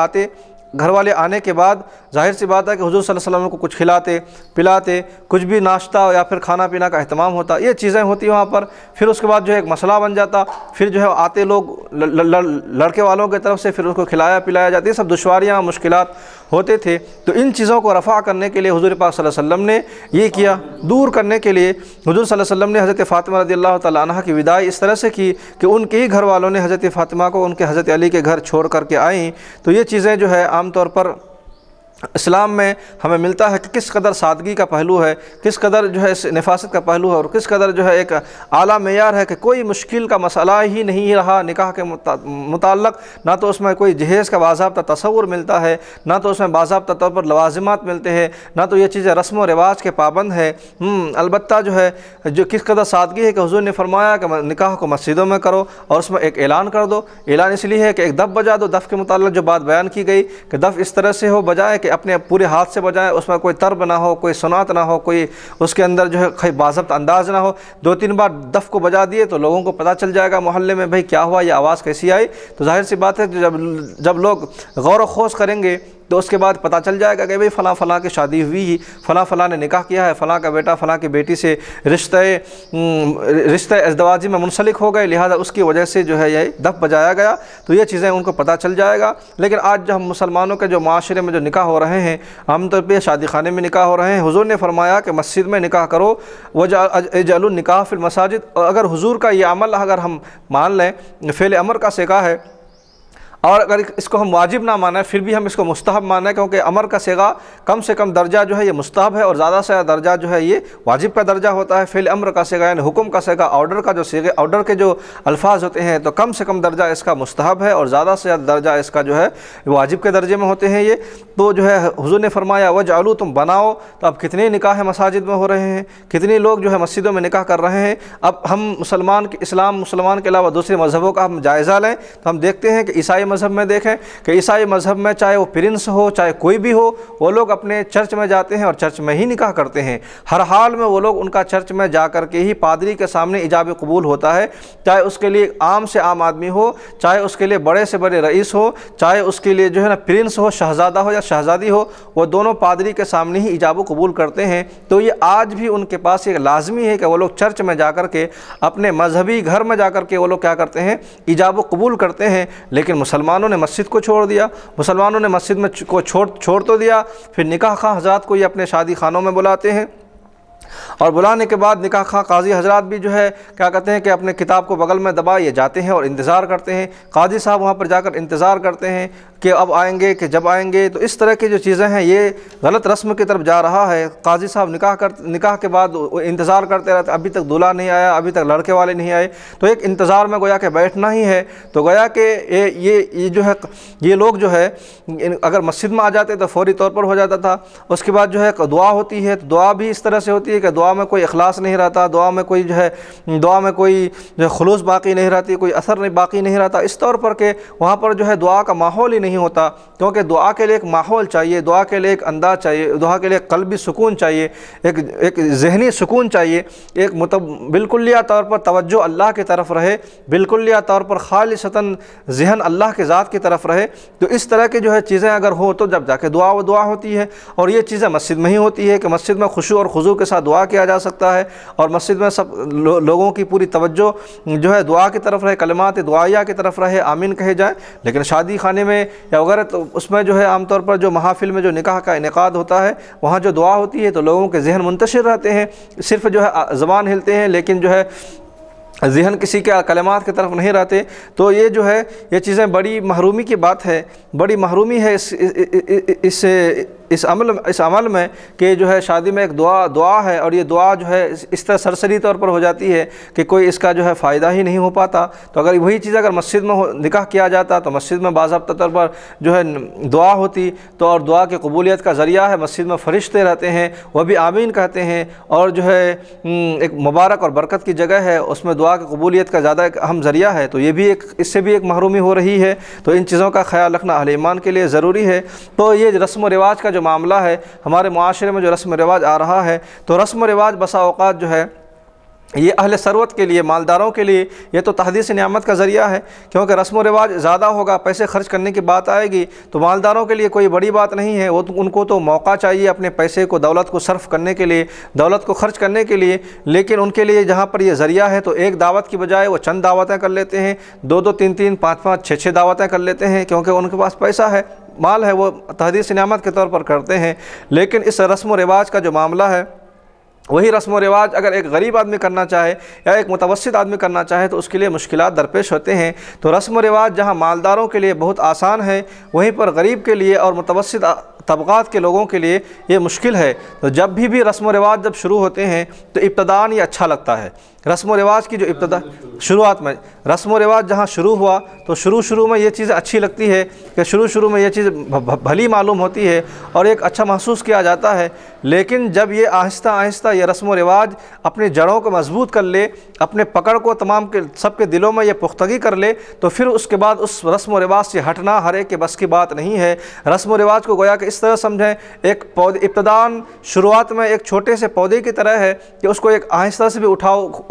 [SPEAKER 1] گھر والے آنے کے بعد ظاہر سی بات ہے کہ حضور صلی اللہ علیہ وسلم کو کچھ کھلاتے پلاتے، کچھ بھی ناشتہ یا پھر کھانا پینا کا اہتمام ہوتا، یہ چیزیں ہوتی وہاں پر۔ پھر اس کے بعد جو ہے ایک مسئلہ بن جاتا، پھر جو ہے آتے لوگ لڑکے والوں کی طرف سے پھر اس کو کھلایا پلایا جاتا، یہ سب دشواریاں مشکلات ہوتے تھے۔ تو ان چیزوں کو رفع کرنے کے لیے حضور پاک صلی اللہ علیہ وسلم نے یہ کیا، دور کرنے کے لیے حضور صلی اللہ علیہ وسلم نے حضرت فاطمہ رضی اللہ تعالی عنہ کی وداعی اس طرح سے کی کہ ان کے ہی گھر والوں نے حضرت فاطمہ کو ان کے حضرت علی کے گھر چھوڑ کر کے آئیں۔ تو یہ چیزیں جو ہے عام طور پر اسلام میں ہمیں ملتا ہے کہ کس قدر سادگی کا پہلو ہے، کس قدر جو ہے نفاست کا پہلو ہے، اور کس قدر جو ہے ایک اعلیٰ معیار ہے کہ کوئی مشکل کا مسئلہ ہی نہیں رہا نکاح کے متعلق، نہ تو اس میں کوئی جہیز کا باضابطہ تصور ملتا ہے، نہ تو اس میں باضابطہ طور پر لوازمات ملتے ہیں، نہ تو یہ چیزیں رسم و رواج کے پابند ہے۔ البتہ جو ہے جو کس قدر سادگی ہے کہ حضور نے فرمایا کہ نکاح کو مسجدوں میں کرو اور اس میں ایک اعلان کر دو۔ اعلان اس لیے ہے کہ ایک دف بجا دو، دف کے متعلق جو بات بیان کی گئی کہ دف اس طرح سے ہو بجائے کہ اپنے پورے ہاتھ سے بجائے، اس میں کوئی ترب نہ ہو، کوئی سنات نہ ہو، کوئی اس کے اندر جو ہے باضابطہ انداز نہ ہو۔ 2-3 بار دف کو بجا دیے تو لوگوں کو پتہ چل جائے گا محلے میں بھئی کیا ہوا، یہ آواز کیسی آئی۔ تو ظاہر سی بات ہے کہ جب لوگ غور و خوض کریں گے تو اس کے بعد پتہ چل جائے گا کہ بھئی فلاں فلاں کی شادی ہوئی ہی، فلاں فلاں نے نکاح کیا ہے، فلاں کا بیٹا فلاں کی بیٹی سے رشتہ ازدواجی میں منسلک ہو گئے، لہذا اس کی وجہ سے جو ہے یہ دف بجایا گیا، تو یہ چیزیں ان کو پتہ چل جائے گا۔ لیکن آج جو ہم مسلمانوں کے جو معاشرے میں جو نکاح ہو رہے ہیں، عام طور پہ شادی خانے میں نکاح ہو رہے ہیں۔ حضور نے فرمایا کہ مسجد میں نکاح کرو، اجعلوا النکاح فی المساجد، اور اگر حضور کا یہ عمل اگر ہم مان لیں، فعل امر کا صیغہ ہے، اور اگر اس کو ہم واجب نہ مانیں پھر بھی ہم اس کو مستحب مانیں، کیونکہ امر کا صیغہ کم سے کم درجہ جو ہے یہ مستحب ہے، اور زیادہ سے زیادہ درجہ جو ہے یہ واجب کا درجہ ہوتا ہے۔ فعل امر کا صیغہ یعنی حکم کا صیغہ، آرڈر کا جو صیغہ، آرڈر کے جو الفاظ ہوتے ہیں، تو کم سے کم درجہ اس کا مستحب ہے، اور زیادہ سے زیادہ درجہ اس کا جو ہے واجب کے درجے میں ہوتے ہیں یہ۔ تو جو ہے حضور نے فرمایا وجعلوا، تم بناؤ۔ تو اب کتنے نکاح مساجد میں ہو رہے ہیں، کتنے لوگ جو ہے مسجدوں میں نکاح کر رہے ہیں۔ اب ہم مسلمان کے علاوہ دوسرے مذہبوں کا ہم جائزہ لیں تو ہم دیکھتے ہیں کہ عیسائی مذہب میں دیکھیں کہ عیسائی مذہب میں چاہے وہ پرنس ہو چاہے کوئی بھی ہو، وہ لوگ اپنے چرچ میں جاتے ہیں اور چرچ میں ہی نکاح کرتے ہیں۔ ہر حال میں وہ لوگ ان کا چرچ میں جا کر کے ہی پادری کے سامنے ایجاب قبول ہوتا ہے، چاہے اس کے لیے عام سے عام آدمی ہو، چاہے اس کے لیے بڑے سے بڑے رئیس ہو، چاہے اس کے لیے جو ہے نا پرنس ہو، شہزادہ ہو یا شہزادی ہو، وہ دونوں پادری کے سامنے ہی ایجاب قبول کرتے ہیں۔ تو یہ آج بھی ان کے پاس یہ لازمی ہے کہ وہ لوگ چرچ میں جا کر کے اپنے مذہبی گھر میں جا کر کے وہ لوگ کیا کرتے ہیں، ایجاب قبول کرتے ہیں۔ لیکن مسلمانوں نے مسجد کو چھوڑ دیا، مسلمانوں نے مسجد میں کو چھوڑ تو دیا، پھر نکاح خواہ حضرات کو یہ اپنے شادی خانوں میں بلاتے ہیں، اور بلانے کے بعد نکاح خواہ قاضی حضرات بھی جو ہے کیا کہتے ہیں کہ اپنے کتاب کو بغل میں دبائے جاتے ہیں اور انتظار کرتے ہیں۔ قاضی صاحب وہاں پر جا کر انتظار کرتے ہیں کہ اب آئیں گے کہ جب آئیں گے۔ تو اس طرح کی جو چیزیں ہیں یہ غلط رسم کی طرف جا رہا ہے۔ قاضی صاحب نکاح کے بعد انتظار کرتے رہتے، ابھی تک دولہا نہیں آیا، ابھی تک لڑکے والے نہیں آئے، تو ایک انتظار میں گویا کہ بیٹھنا ہی ہے۔ تو گویا کہ یہ جو ہے یہ لوگ جو ہے اگر مسجد میں آ جاتے تو فوری طور پر ہو جاتا تھا۔ اس کے بعد جو ہے دعا ہوتی ہے، تو دعا بھی اس طرح سے ہوتی ہے کہ دعا میں کوئی اخلاص نہیں رہتا، دعا میں کوئی جو ہے خلوص باقی نہیں رہتی، کوئی اثر باقی نہیں رہتا، اس طور پر کہ وہاں پر جو ہے دعا کا ماحول ہی نہیں ہوتا، کیونکہ دعا کے لیے ایک ماحول چاہیے، دعا کے لیے ایک انداز چاہیے، دعا کے لیے قلبی سکون چاہیے، ایک ذہنی سکون چاہیے، ایک بالکلیہ طور پر توجہ اللہ کی طرف رہے، بالکلیہ طور پر خالصتاً ذہن اللہ کے ذات کی طرف رہے۔ تو اس طرح کی جو ہے چیزیں اگر ہو تو جب جا کے دعا ہوتی ہے، اور یہ چیزیں مسجد میں ہی ہوتی ہے کہ مسجد میں خشوع اور خضوع کے ساتھ دعا کیا جا سکتا ہے، اور مسجد میں سب لوگوں کی پوری توجہ جو ہے دعا کی طرف رہے، کلمات دعائیہ کی طرف رہے، آمین کہے جائیں۔ لیکن شادی خانے میں یا وغیرہ تو اس میں جو ہے عام طور پر جو محافل میں جو نکاح کا انعقاد ہوتا ہے وہاں جو دعا ہوتی ہے تو لوگوں کے ذہن منتشر رہتے ہیں، صرف جو ہے زبان ہلتے ہیں لیکن جو ہے ذہن کسی کے کلمات کی طرف نہیں رہتے۔ تو یہ جو ہے یہ چیزیں بڑی محرومی کی بات ہے، بڑی محرومی ہے اس عمل میں کہ جو ہے شادی میں ایک دعا ہے، اور یہ دعا جو ہے اس طرح سرسری طور پر ہو جاتی ہے کہ کوئی اس کا جو ہے فائدہ ہی نہیں ہو پاتا۔ تو اگر وہی چیز اگر مسجد میں نکاح کیا جاتا تو مسجد میں باضابطہ طور پر جو ہے دعا ہوتی، تو اور دعا کی قبولیت کا ذریعہ ہے، مسجد میں فرشتے رہتے ہیں وہ بھی آمین کہتے ہیں، اور جو ہے ایک مبارک اور برکت کی جگہ ہے، اس میں دعا کی قبولیت کا زیادہ ایک اہم ذریعہ ہے۔ تو یہ بھی اس سے بھی ایک محرومی ہو رہی ہے۔ تو ان چیزوں کا خیال رکھنا اہل ایمان کے لیے ضروری ہے۔ تو یہ رسم و رواج کا جو معاملہ ہے ہمارے معاشرے میں جو رسم و رواج آ رہا ہے، تو رسم و رواج بسا اوقات جو ہے یہ اہل ثروت کے لیے، مالداروں کے لیے یہ تو تحدیث نعمت کا ذریعہ ہے، کیونکہ رسم و رواج زیادہ ہوگا، پیسے خرچ کرنے کی بات آئے گی تو مالداروں کے لیے کوئی بڑی بات نہیں ہے، ان کو تو موقع چاہیے اپنے پیسے کو، دولت کو صرف کرنے کے لیے، دولت کو خرچ کرنے کے لیے۔ لیکن ان کے لیے جہاں پر یہ ذریعہ ہے تو ایک دعوت کی بجائے وہ چند دعوتیں کر لیتے ہیں، 2 3 5 6 دعوتیں کر لیتے ہیں، کیونکہ ان کے پاس پیسہ ہے، مال ہے، وہ تحدیث نعمت کے طور پر کرتے ہیں۔ لیکن اس رسم و رواج کا جو معاملہ ہے، وہی رسم و رواج اگر ایک غریب آدمی کرنا چاہے یا ایک متوسط آدمی کرنا چاہے تو اس کے لیے مشکلات درپیش ہوتے ہیں۔ تو رسم و رواج جہاں مالداروں کے لیے بہت آسان ہے، وہیں پر غریب کے لیے اور متوسط طبقات کے لوگوں کے لیے یہ مشکل ہے۔ تو جب بھی رسم و رواج جب شروع ہوتے ہیں تو ابتداءً یہ اچھا لگتا ہے۔ رسم و رواج کی جو شروعات میں رسم و رواج جہاں شروع ہوا تو شروع میں یہ چیز اچھی لگتی ہے کہ شروع میں یہ چیز بھلی معلوم ہوتی ہے اور ایک اچھا محسوس کیا جاتا ہے۔ لیکن جب یہ آہستہ آہستہ یہ رسم و رواج اپنی جڑوں کو مضبوط کر لے، اپنے پکڑ کو تمام کے سب کے دلوں میں یہ پختگی کر لے، تو پھر اس کے بعد اس رسم و رواج سے ہٹنا ہر ایک کے بس کی بات نہیں ہے۔ رسم و رواج کو گویا کہ اس طرح سمجھیں، ایک پودے ابتداءً شروعات میں ایک چھوٹے سے پودے کی طرح ہے کہ اس کو ایک آہستہ سے بھی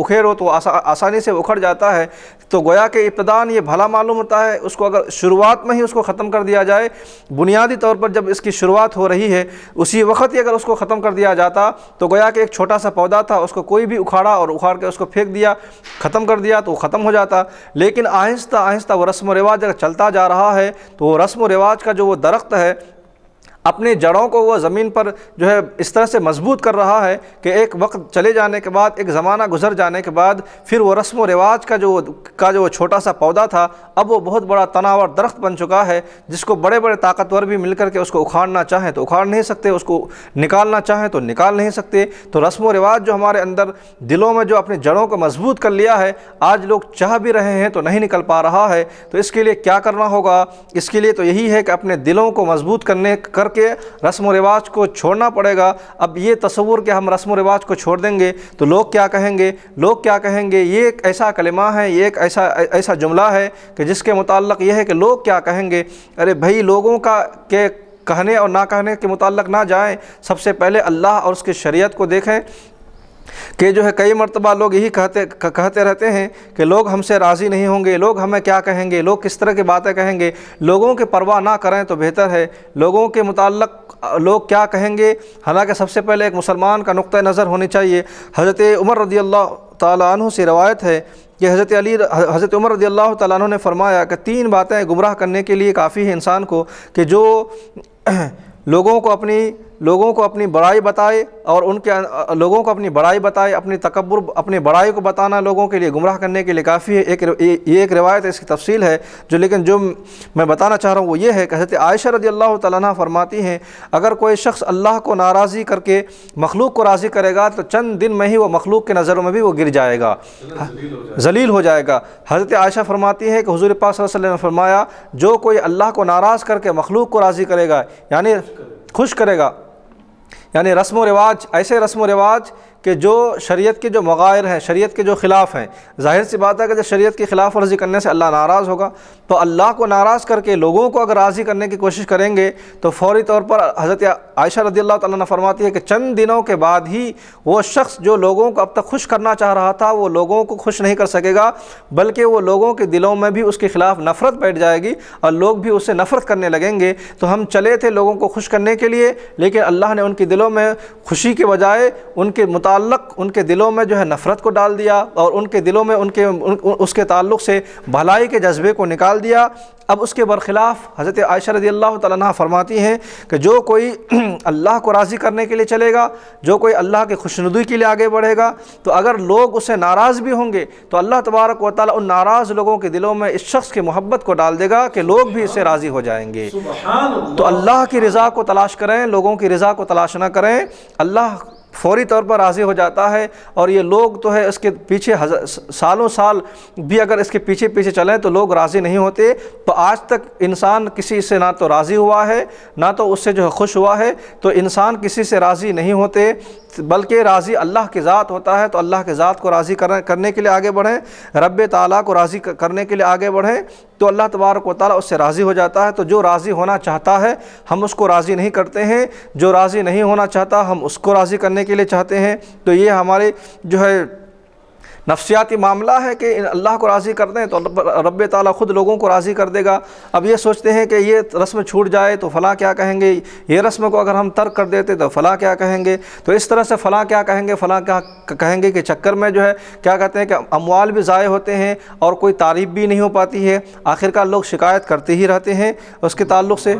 [SPEAKER 1] उखेड़ो तो आसानी से उखड़ जाता है। तो गोया कि इब्तिदान ये भला मालूम होता है, उसको अगर शुरुआत में ही उसको ख़त्म कर दिया जाए, बुनियादी तौर पर जब इसकी शुरुआत हो रही है उसी वक्त ही अगर उसको ख़त्म कर दिया जाता तो गोया कि एक छोटा सा पौधा था, उसको कोई भी उखाड़ा और उखाड़ के उसको फेंक दिया, ख़त्म कर दिया तो वो ख़त्म हो जाता। लेकिन आहिस्ता आहिस्ता वो रस्म व रिवाज अगर चलता जा रहा है तो वो रस्म व रिवाज का जो वो दरख्त है अपनी जड़ों को वो ज़मीन पर जो है इस तरह से मजबूत कर रहा है कि एक वक्त चले जाने के बाद, एक ज़माना गुजर जाने के बाद फिर वो रस्म व रिवाज का जो छोटा सा पौधा था अब वो बहुत बड़ा तनावर दरख्त बन चुका है, जिसको बड़े बड़े ताकतवर भी मिलकर के उसको उखाड़ना चाहें तो उखाड़ नहीं सकते, उसको निकालना चाहें तो निकाल नहीं सकते। तो रस्म व रिवाज जो हमारे अंदर दिलों में जो अपनी जड़ों को मजबूत कर लिया है, आज लोग चाह भी रहे हैं तो नहीं निकल पा रहा है। तो इसके लिए क्या करना होगा? इसके लिए तो यही है कि अपने दिलों को मजबूत करके रस्म व रिवाज को छोड़ना पड़ेगा। अब ये तसव्वुर कि हम रस्म व रिवाज को छोड़ देंगे तो लोग क्या कहेंगे, लोग क्या कहेंगे, ये एक ऐसा कलिमा है, ये एक ऐसा जुमला है कि जिसके मुताल्लिक़ ये है कि लोग क्या कहेंगे। अरे भाई, लोगों के कहने और ना कहने के मुताल्लिक़ ना जाएं, सबसे पहले अल्लाह और उसकी शरीयत को देखें कि जो है कई मरतबा लोग यही कहते रहते हैं कि लोग हमसे राज़ी नहीं होंगे, लोग हमें क्या कहेंगे, लोग किस तरह की बातें कहेंगे। लोगों की परवाह ना करें तो बेहतर है, लोगों के मुताल्लिक़ लोग क्या कहेंगे। हालांकि सबसे पहले एक मुसलमान का नुक्ता नज़र होनी चाहिए। हज़रत उमर रज़ियल्लाहु ताला अन्हु से रवायत है कि हज़रत उमर रज़ियल्लाहु ताला अन्हु ने फरमाया कि 3 बातें गुमराह करने के लिए काफ़ी है इंसान को, कि जो लोगों को अपनी बड़ाई बताए और लोगों को अपनी बड़ाई बताए, अपनी तकब्बुर, अपनी बड़ाई को बताना लोगों के लिए गुमराह करने के लिए काफ़ी है। ये एक रिवायत है, इसकी तफसील है जो मैं बताना चाह रहा हूँ वो ये है कि हज़रत आयशा रज़ियल्लाहु तआला अन्हा फरमाती हैं, अगर कोई शख्स अल्लाह को नाराज़ी करके मखलूक को राज़ी करेगा तो चंद दिन में ही वो मखलूक के नज़रों में भी वो गिर जाएगा, ज़लील हो जाएगा। हज़रत आयशा फरमाती है कि हुज़ूर पाक सल्लल्लाहु अलैहि वसल्लम ने फरमाया, जो कोई अल्लाह को नाराज़ करके मखलूक को राज़ी करेगा, यानी खुश करेगा, यानी रस्म व रिवाज, ऐसे रस्म व रिवाज कि जो शरीयत के जो मगायर हैं, शरीयत के जो ख़िलाफ़ हैं। ज़ाहिर सी बात है कि जब शरीयत की ख़िलाफ़ वर्जी करने से अल्लाह नाराज़ होगा, तो अल्लाह को नाराज़ करके लोगों को अगर राज़ी करने की कोशिश करेंगे तो फ़ौरी तौर पर हज़रत आयशा रज़ियल्लाहु तआला अन्हा फरमाती है कि चंद दिनों के बाद ही वो शख्स जो लोगों को अब तक खुश करना चाह रहा था वो लोगों को खुश नहीं कर सकेगा, बल्कि वो लोगों के दिलों में भी उसके ख़िलाफ़ नफ़रत बैठ जाएगी और लोग भी उससे नफ़रत करने लगेंगे। तो हम चले थे लोगों को खुश करने के लिए, लेकिन अल्लाह ने उनके दिलों में खुशी के बजाय उनके दिलों में जो है नफ़रत को डाल दिया और उनके दिलों में उसके ताल्लुक़ से भलाई के जज्बे को निकाल दिया। अब उसके बरखिलाफ़ हज़रत आयशा रज़ियल्लाहु तआला अन्हा फरमाती हैं कि जो कोई अल्लाह को राज़ी करने के लिए चलेगा, जो कोई अल्लाह की खुशनुदी के लिए आगे बढ़ेगा, तो अगर लोग उससे नाराज़ भी होंगे तो अल्लाह तबारक व तआला उन नाराज़ लोगों के दिलों में इस शख्स की मोहब्बत को डाल देगा कि लोग भी इससे राज़ी हो जाएंगे। तो अल्लाह की रज़ा को तलाश करें, लोगों की रज़ा को तलाश ना करें। अल्लाह फ़ौरी तौर पर राज़ी हो जाता है। और ये लोग तो है इसके पीछे सालों साल भी अगर इसके पीछे पीछे चलें तो लोग राज़ी नहीं होते। तो आज तक इंसान किसी से ना तो राज़ी हुआ है ना तो उससे जो है खुश हुआ है। तो इंसान किसी से राज़ी नहीं होते, बल्कि राज़ी अल्लाह की ज़ात होता है। तो अल्लाह के ज़ात को राज़ी करने के लिए आगे बढ़ें, रब्बे ताला को राज़ी करने के लिए आगे बढ़ें, तो अल्लाह तबारक व तआला उससे राज़ी हो जाता है। तो जो राज़ी होना चाहता है हम उसको राज़ी नहीं करते हैं, जो राज़ी नहीं होना चाहता हम उसको राज़ी करने के लिए चाहते हैं। तो ये हमारे जो है नफ्सियाती मामला है कि अल्लाह को राज़ी करते हैं तो रब्बे ताला ख़ुद लोगों को राज़ी कर देगा। अब ये सोचते हैं कि ये रस्म छूट जाए तो फ़लाँ क्या कहेंगे, ये रस्म को अगर हम तर्क कर देते तो फ़लाँ क्या कहेंगे। तो इस तरह से फ़लाँ क्या कहेंगे, फ़लाँ क्या कहेंगे के चक्कर में जो है क्या कहते हैं कि अमवाल भी ज़ाय होते हैं और कोई तारीफ़ भी नहीं हो पाती है। आखिरकार लोग शिकायत करते ही रहते हैं उसके ताल्लुक़ से।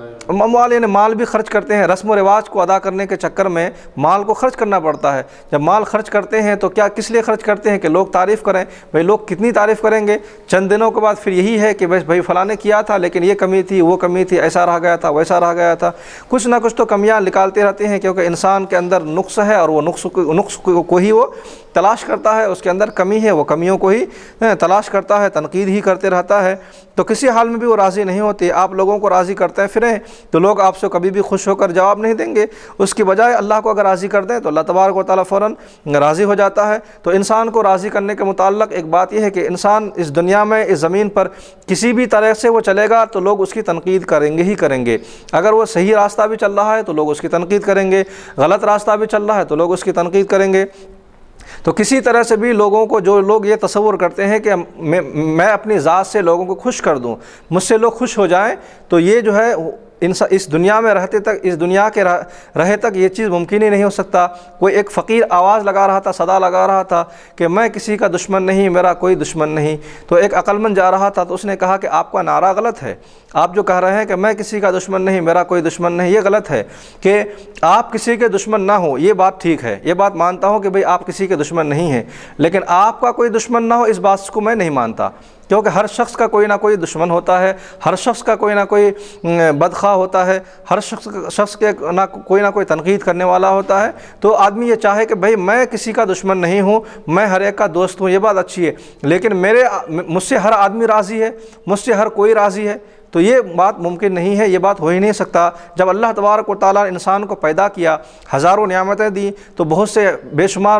[SPEAKER 1] अमवाल यानी माल भी खर्च करते हैं, रस्म व रिवाज को अदा करने के चक्कर में माल को खर्च करना पड़ता है। जब माल खर्च करते हैं तो क्या किस लिए खर्च करते हैं कि लोग तारीफ़ करें। भाई लोग कितनी तारीफ़ करेंगे, चंद दिनों के बाद फिर यही है कि बस भाई फ़लाँ ने किया था लेकिन ये कमी थी, वो कमी थी, ऐसा रह गया था, वैसा रह गया था। कुछ ना कुछ तो कमियाँ निकालते रहते हैं, क्योंकि इंसान के अंदर नुक्स है और वो नुक्स को ही वो तलाश करता है। उसके अंदर कमी है, वो कमियों को ही तलाश करता है, तनकीद ही करते रहता है। तो किसी हाल में भी वो राज़ी नहीं होते। आप लोगों को राज़ी करते हैं फिरें तो लोग आपसे कभी भी खुश होकर जवाब नहीं देंगे। उसकी बजाय अल्लाह को अगर राज़ी कर दें तो अल्लाह तबारक व तआला फ़ौरन राज़ी हो जाता है। तो इंसान को राज़ी करने के मुताल्लिक़ एक बात यह है कि इंसान इस दुनिया में, इस ज़मीन पर किसी भी तरह से वो चलेगा तो लोग उसकी तनकीद करेंगे ही करेंगे। अगर वो सही रास्ता भी चल रहा है तो लोग उसकी तनकीद करेंगे, गलत रास्ता भी चल रहा है तो लोग उसकी तनकीद करेंगे। تو کسی طرح سے بھی لوگوں کو، جو لوگ یہ تصور کرتے ہیں کہ میں اپنی ذات سے لوگوں کو خوش کر دوں، مجھ سے لوگ خوش ہو جائیں، تو یہ جو ہے اس دنیا میں رہتے تک، اس دنیا کے رہے تک یہ چیز ممکن ہی نہیں ہو سکتا۔ کوئی ایک فقیر آواز لگا رہا تھا، صدا لگا رہا تھا کہ میں کسی کا دشمن نہیں، میرا کوئی دشمن نہیں۔ تو ایک عقل مند جا رہا تھا تو اس نے کہا کہ آپ کا نعرہ غلط ہے، آپ جو کہہ رہے ہیں کہ میں کسی کا دشمن نہیں، میرا کوئی دشمن نہیں، یہ غلط ہے۔ کہ آپ کسی کے دشمن نہ ہوں یہ بات ٹھیک ہے، یہ بات مانتا ہوں کہ بھئی آپ کسی کے دشمن نہیں ہیں، لیکن آپ کا کوئی دشمن نہ ہو اس بات کو میں نہیں مانتا، کیونکہ ہر شخص کا کوئی نہ کوئی دشمن ہوتا ہے، ہر شخص کا کوئی نہ کوئی بدخواہ ہوتا ہے، ہر شخص کے کوئی نہ کوئی تنقید کرنے والا ہوتا ہے۔ تو آدمی یہ چاہے کہ بھئی میں کسی کا دشمن نہیں ہوں، میں ہر ایک کا دوست ہوں، یہ بات اچھی ہے، لیکن مجھ سے ہر آدمی راضی ہے، مجھ سے ہر کوئی راضی ہے، تو یہ بات ممکن نہیں ہے، یہ بات ہو ہی نہیں سکتا۔ جب اللہ تبارک و تعالیٰ نے انسان کو پیدا کیا، ہزاروں نعمتیں دیں، تو بہت سے بے شمار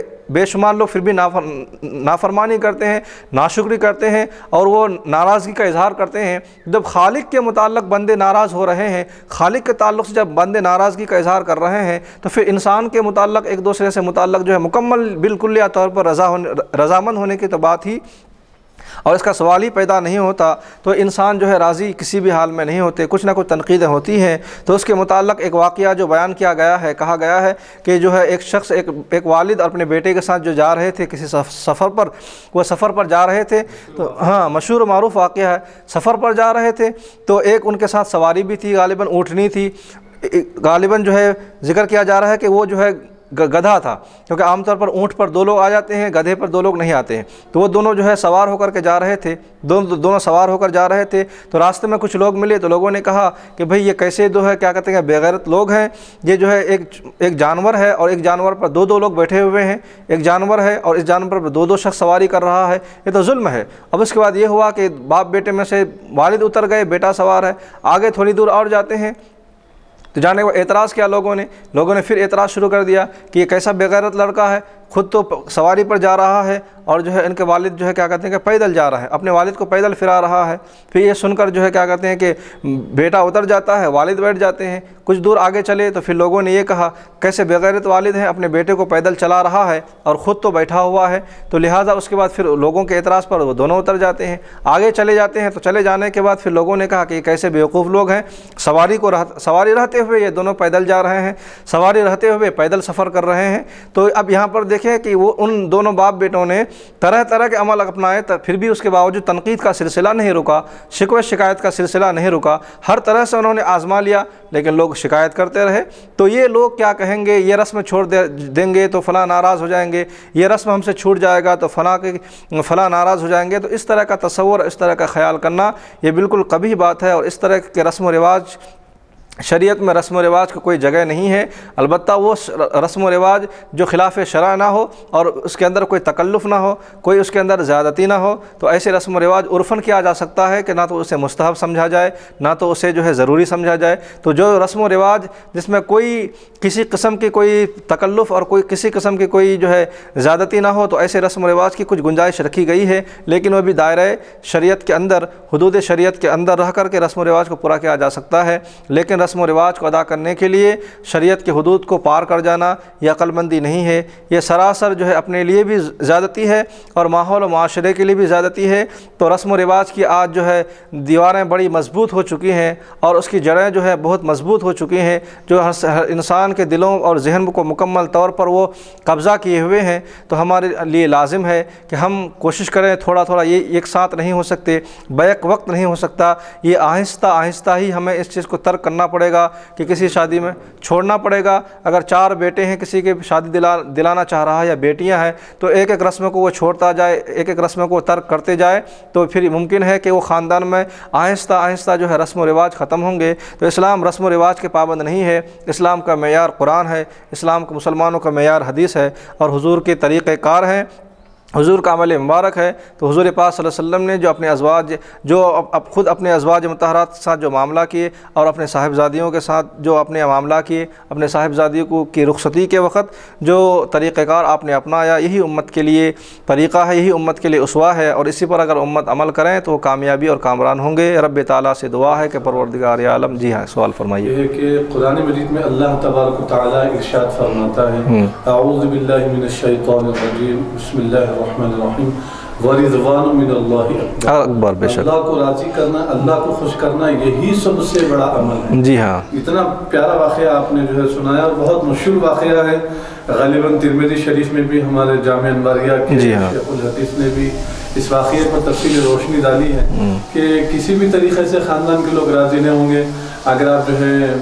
[SPEAKER 1] لوگ پھر بھی نافرمانی کرتے ہیں، ناشکری کرتے ہیں، اور وہ ناراضگی کا اظہار کرتے ہیں۔ جب خالق کے متعلق بندے ناراض ہو رہے ہیں، خالق کے تعلق سے جب بندے ناراضگی کا اظہار کر رہے ہیں، تو پھر انسان کے متعلق ایک دوسرے سے متعلق جو ہے مکمل بالکلیہ طور پر رضامند ہونے کی تو بات ہی، اور اس کا سوال ہی پیدا نہیں ہوتا۔ تو انسان جو ہے راضی کسی بھی حال میں نہیں ہوتے، کچھ نہ کچھ تنقیدیں ہوتی ہیں۔ تو اس کے متعلق ایک واقعہ جو بیان کیا گیا ہے، کہا گیا ہے کہ جو ہے ایک شخص، ایک والد اپنے بیٹے کے ساتھ جو جا رہے تھے کسی سفر پر، وہ سفر پر جا رہے تھے، تو ہاں مشہور و معروف واقعہ ہے، سفر پر جا رہے تھے تو ایک ان کے ساتھ سواری بھی تھی، غالباً اونٹنی تھی، غالباً جو ہے ذکر کیا جا رہا ہے کہ وہ جو ہے گدھا تھا، کیونکہ عام طور پر اونٹ پر 2 لوگ آ جاتے ہیں، گدھے پر 2 لوگ نہیں آتے ہیں۔ تو وہ دونوں جو ہے سوار ہو کر کے جا رہے تھے، دونوں سوار ہو کر جا رہے تھے۔ تو راستے میں کچھ لوگ ملے، تو لوگوں نے کہا کہ بھئی یہ کیسے جو ہے کیا کہتے ہیں بے غیرت لوگ ہیں، یہ جو ہے ایک جانور ہے اور ایک جانور پر 2 لوگ بیٹھے ہوئے ہیں، ایک جانور ہے اور اس جانور پر 2 شخص سواری کر رہا ہے، یہ تو ظلم ہے۔ اب اس کے بعد یہ ہوا کہ باپ بیٹے میں سے والد اتر گئے، بیٹا سوار ہے، آگے تھوڑی دور اور جاتے ہیں تو جانے کو اعتراض کیا لوگوں نے پھر اعتراض شروع کر دیا کہ یہ کیسا بے غیرت لڑکا ہے، خود تو سواری پر جا رہا ہے اور جو ہے ان کے والد جو ہے کیا کہتے ہیں کہ پیدل جا رہا ہے، اپنے والد کو پیدل پھرا رہا ہے۔ پھر یہ سن کر جو ہے کیا کہتے ہیں کہ بیٹا اتر جاتا ہے، والد بیٹھ جاتے ہیں۔ کچھ دور آگے چلے تو پھر لوگوں نے یہ کہا کیسے بے غیرت والد ہیں، اپنے بیٹے کو پیدل چلا رہا ہے اور خود تو بیٹھا ہوا ہے۔ تو لہٰذا اس کے بعد پھر لوگوں کے اعتراض پر وہ دونوں اتر جاتے ہیں، آگے چلے جاتے ہیں۔ تو چلے جانے کے بعد پھر لوگوں نے کہا کہ یہ کیسے بیوقوف لوگ ہیں، سواری رہتے ہوئے یہ دونوں پیدل جا رہے ہیں، سواری رہتے ہوئے پیدل سفر کر رہے ہیں۔ تو اب یہاں پر دیکھیں کہ وہ ان دونوں باپ بیٹوں نے طرح طرح کے عمل اپنائے، پھر بھی اس کے باوجود تنقید کا سلسلہ نہیں رکا، شکوہ شکایت کا سلسلہ نہیں رکا، ہر طرح سے انہوں نے آزما لیا، لیکن لوگ شکایت کرتے رہے۔ تو یہ لوگ کیا کہیں گے، یہ رسم چھوڑ دیں گے تو فلاں ناراض ہو جائیں گے، یہ رسم ہم سے چھوٹ جائے گا تو فلاں ناراض ہو جائیں گے۔ تو اس طرح کا تصور، اس طرح کا خیال کرنا یہ بالکل قبیح بات ہے، اور اس طرح کے رسم و رواج، شریعت میں رسم و رواج کو کوئی جگہ نہیں ہے۔ البتہ وہ رسم و رواج جو خلاف شرع نہ ہو اور اس کے اندر کوئی تکلف نہ ہو، کوئی اس کے اندر زیادتی نہ ہو، تو ایسے رسم و رواج عرفاً کیا جا سکتا ہے کہ نہ تو اسے مستحب سمجھا جائے، نہ تو اسے جو ہے ضروری سمجھا جائے۔ تو جو رسم و رواج جس میں کوئی کسی قسم کی کوئی تکلف اور کوئی کسی قسم کی کوئی جو ہے زیادتی نہ ہو، تو ایسے رسم و رواج کی کچھ گنجائش رکھی گئی ہے، لیکن وہ بھی دائرۂ شریعت کے اندر، حدود شریعت کے اندر رہ کر کے رسم و رواج کو پورا کیا جا سکتا ہے۔ لیکن رسم و رواج کو ادا کرنے کے لیے شریعت کے حدود کو پار کر جانا یہ عقل مندی نہیں ہے، یہ سراسر جو ہے اپنے لیے بھی زیادتی ہے اور ماحول و معاشرے کے لیے بھی زیادتی ہے۔ تو رسم و رواج کی آج جو ہے دیواریں بڑی مضبوط ہو چکی ہیں اور اس کی جڑیں جو ہے بہت مضبوط ہو چکی ہیں، جو ہر انسان کے دلوں اور ذہن کو مکمل طور پر وہ قبضہ کیے ہوئے ہیں۔ تو ہمارے لیے لازم ہے کہ ہم کوشش کریں، تھوڑا تھوڑا، یہ ایک ساتھ نہیں ہو سکتے، بیک وقت نہیں ہو سکتا، یہ آہستہ آہستہ ہی ہمیں اس چیز کو ترک کرنا پڑے گا کہ کسی شادی میں چھوڑنا پڑے گا۔ اگر 4 بیٹے ہیں، کسی کے شادی دلانا چاہ رہا ہے یا بیٹیاں ہیں، تو ایک ایک رسم کو وہ چھوڑتا جائے، ایک ایک رسم کو ترک کرتے جائے، تو پھر ممکن ہے کہ وہ خاندان میں آہستہ آہستہ جو ہے رسم و رواج ختم ہوں گے۔ تو اسلام رسم و رواج کے پابند نہیں ہے، اسلام کا معیار قرآن ہے، اسلام کے مسلمانوں کا معیار حدیث ہے اور حضور کے طریقہ کار ہیں۔ حضور کا عمل مبارک ہے۔ تو حضور پاک صلی اللہ علیہ وسلم نے جو اپنے ازواج اب خود اپنے ازواج مطہرات کے ساتھ جو معاملہ کیے اور اپنے صاحبزادیوں کے ساتھ جو اپنے معاملہ کیے، اپنے صاحبزادیوں کی رخصتی کے وقت جو طریقہ کار آپ نے اپنایا، یہی امت کے لیے طریقہ ہے، یہی امت کے لیے اسوہ ہے، اور اسی پر اگر امت عمل کریں تو وہ کامیابی اور کامران ہوں گے۔ رب تعالیٰ سے دعا ہے کہ پروردگار عالم، جی ہاں سوال فرمائیے۔
[SPEAKER 2] یہ ہے کہ قرآن مجید میں اللہ تبارک و تعالیٰ ارشاد فرماتا ہے، اعوذ باللہ من الشیطان الرجیم، بسم اللہ الرحمن الرحیم، وَرِضْوَانٌ مِّنَ اللَّهِ
[SPEAKER 1] اکبر، بے شک
[SPEAKER 2] اللہ کو راضی کرنا، اللہ کو خوش کرنا، یہی سب سے بڑا عمل ہے۔
[SPEAKER 1] جی ہاں،
[SPEAKER 2] اتنا پیارا واقعہ آپ نے جو ہے سنایا، بہت مشہور واقعہ ہے، غالباً ترمذی شریف میں بھی ہمارے جامع انباریہ کے شیخ الحدیث نے بھی اس واقعے پر تفصیل روشنی ڈالی ہے کہ کسی بھی طریقے سے خاندان کے لوگ راضی نہیں ہوں گے اگر آپ جو ہے